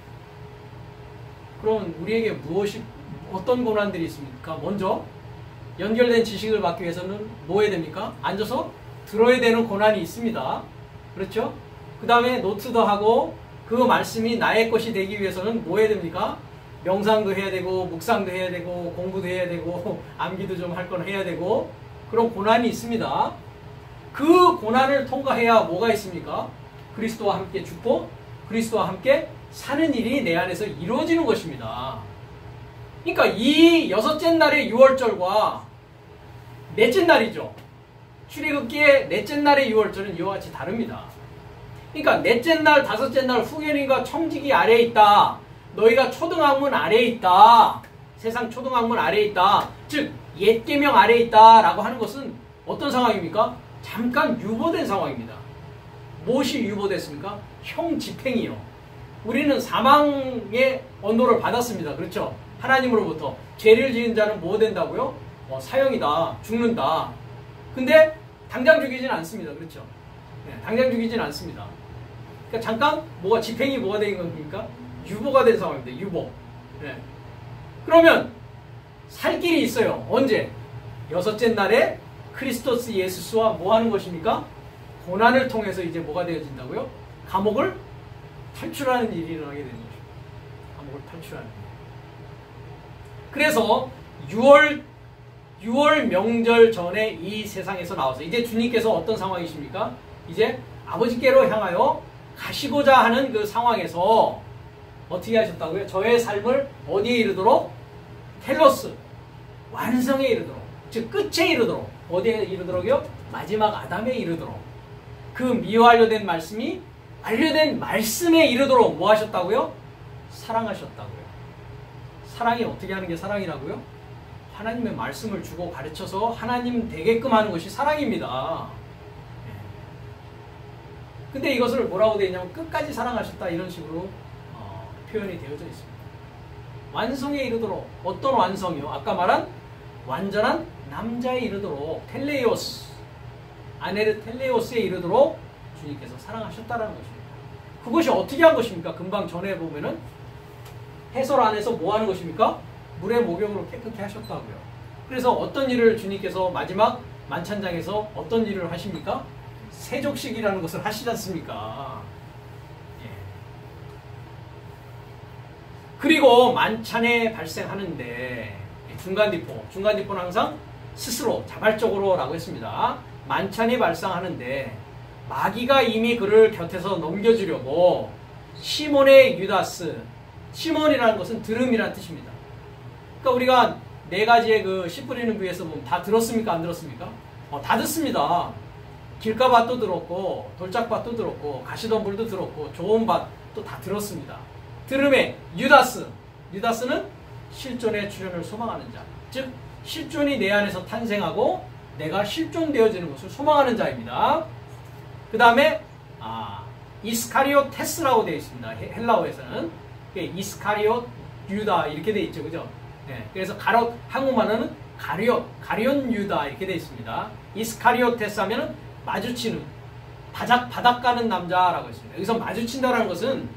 그럼 우리에게 어떤 고난들이 있습니까? 먼저 연결된 지식을 받기 위해서는 뭐 해야 됩니까? 앉아서 들어야 되는 고난이 있습니다. 그렇죠? 그 다음에 노트도 하고 그 말씀이 나의 것이 되기 위해서는 뭐 해야 됩니까? 명상도 해야 되고 묵상도 해야 되고 공부도 해야 되고 암기도 좀 할 건 해야 되고 그런 고난이 있습니다. 그 고난을 통과해야 뭐가 있습니까? 그리스도와 함께 죽고 그리스도와 함께 사는 일이 내 안에서 이루어지는 것입니다. 그러니까 이 여섯째 날의 6월절과 넷째 날이죠. 출애굽기의 넷째 날의 6월절은 이와 같이 다릅니다. 그러니까 넷째 날, 다섯째 날 후견인과 청지기 아래에 있다. 너희가 초등학문 아래에 있다. 세상 초등학문 아래에 있다. 즉 옛 계명 아래에 있다 라고 하는 것은 어떤 상황입니까? 잠깐 유보된 상황입니다. 무엇이 유보됐습니까? 형 집행이요. 우리는 사망의 언도를 받았습니다. 그렇죠? 하나님으로부터 죄를 지은 자는 뭐 된다고요? 사형이다. 죽는다. 근데 당장 죽이진 않습니다. 그렇죠? 네, 당장 죽이진 않습니다. 그러니까 잠깐 집행이 뭐가 된 겁니까? 유보가 된 상황입니다. 유보. 네. 그러면 살 길이 있어요. 언제? 여섯째 날에 크리스토스 예수스와 뭐 하는 것입니까? 고난을 통해서 이제 뭐가 되어진다고요? 감옥을 탈출하는 일이 일어나게 되는 것입니다. 감옥을 탈출하는 일. 그래서 6월 명절 전에 이 세상에서 나와서 이제 주님께서 어떤 상황이십니까? 이제 아버지께로 향하여 가시고자 하는 그 상황에서 어떻게 하셨다고요? 저의 삶을 어디에 이르도록? 텔로스, 완성에 이르도록, 즉 끝에 이르도록. 어디에 이르도록요? 마지막 아담에 이르도록. 그 미완료된 말씀이 완료된 말씀에 이르도록 뭐 하셨다고요? 사랑하셨다고요. 사랑이 어떻게 하는 게 사랑이라고요? 하나님의 말씀을 주고 가르쳐서 하나님 되게끔 하는 것이 사랑입니다. 근데 이것을 뭐라고 되어 있냐면 끝까지 사랑하셨다 이런 식으로 표현이 되어져 있습니다. 완성에 이르도록. 어떤 완성이요? 아까 말한 완전한 남자에 이르도록 텔레오스, 아네르 텔레오스에 이르도록 주님께서 사랑하셨다라는 것입니다. 그것이 어떻게 한 것입니까? 금방 전에 보면은 해설 안에서 뭐 하는 것입니까? 물의 목욕으로 깨끗게 하셨다고요. 그래서 어떤 일을 주님께서 마지막 만찬장에서 어떤 일을 하십니까? 세족식이라는 것을 하시지 않습니까? 예. 그리고 만찬에 발생하는데 중간디포는 항상 스스로 자발적으로 라고 했습니다. 만찬이 발생하는데 마귀가 이미 그를 곁에서 넘겨주려고 시몬의 유다스, 시몬이라는 것은 들음이라는 뜻입니다. 그러니까 우리가 네 가지의 그 씨 뿌리는 부에서 보면 다 들었습니까? 안 들었습니까? 다 듣습니다. 길가밭도 들었고 돌짝밭도 들었고 가시덤불도 들었고 좋은 밭도 다 들었습니다. 들음의 유다스는 실존의 출현을 소망하는 자, 즉 실존이 내 안에서 탄생하고 내가 실존되어지는 것을 소망하는 자입니다. 그 다음에 이스카리오테스라고 되어 있습니다. 헬라어에서는 이스카리오 유다 이렇게 되어 있죠, 그죠? 예, 그래서 한국말로는 가룟 유다 이렇게 되어 있습니다. 이스카리오테스 하면은 마주치는, 바닥 가는 남자라고 했습니다. 여기서 마주친다라는 것은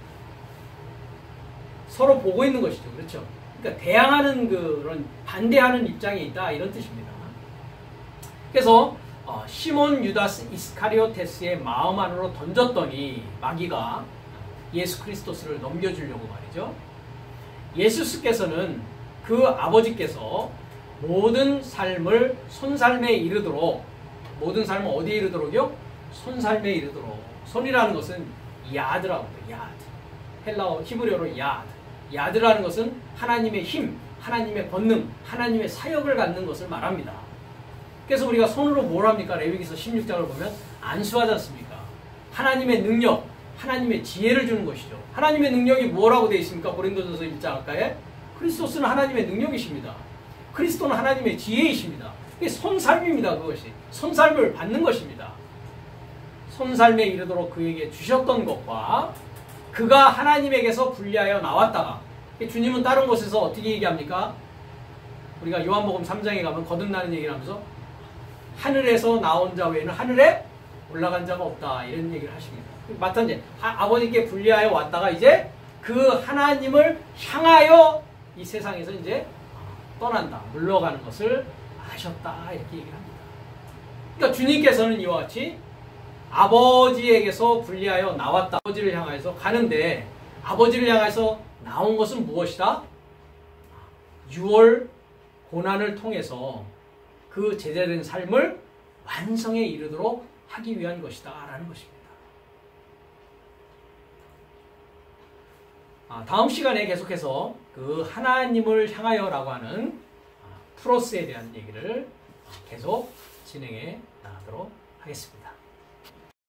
서로 보고 있는 것이죠. 그렇죠? 그러니까 대항하는 그런 반대하는 입장에 있다 이런 뜻입니다. 그래서 시몬 유다스 이스카리오테스의 마음 안으로 던졌더니 마귀가 예수 그리스도스를 넘겨주려고 말이죠. 예수께서는 그 아버지께서 모든 삶을 손살매에 이르도록, 모든 삶을 어디에 이르도록요? 손살매에 이르도록. 손이라는 것은 야드라고 해요. 야드. 헬라어 히브리어로 야드. 야드라는 것은 하나님의 힘, 하나님의 권능, 하나님의 사역을 갖는 것을 말합니다. 그래서 우리가 손으로 뭘 합니까? 레위기서 16장을 보면 안수하지 않습니까? 하나님의 능력, 하나님의 지혜를 주는 것이죠. 하나님의 능력이 뭐라고 되어 있습니까? 고린도전서 1장 아까에 그리스도스는 하나님의 능력이십니다. 그리스도는 하나님의 지혜이십니다. 이게 손살미입니다. 그것이 손살미를 받는 것입니다. 손살미에 이르도록 그에게 주셨던 것과 그가 하나님에게서 분리하여 나왔다가, 주님은 다른 곳에서 어떻게 얘기합니까? 우리가 요한복음 3장에 가면 거듭나는 얘기를 하면서 하늘에서 나온 자 외에는 하늘에 올라간 자가 없다 이런 얘기를 하십니다. 마찬가지 아버지께 분리하여 왔다가 이제 그 하나님을 향하여 이 세상에서 이제 떠난다, 물러가는 것을 아셨다 이렇게 얘기를 합니다. 그러니까 주님께서는 이와 같이 아버지에게서 분리하여 나왔다, 아버지를 향해서 가는데 아버지를 향해서 나온 것은 무엇이다? 6월 고난을 통해서 그 제자된 삶을 완성에 이르도록 하기 위한 것이다 라는 것입니다. 다음 시간에 계속해서 그 하나님을 향하여 라고 하는 프로스에 대한 얘기를 계속 진행해 나가도록 하겠습니다.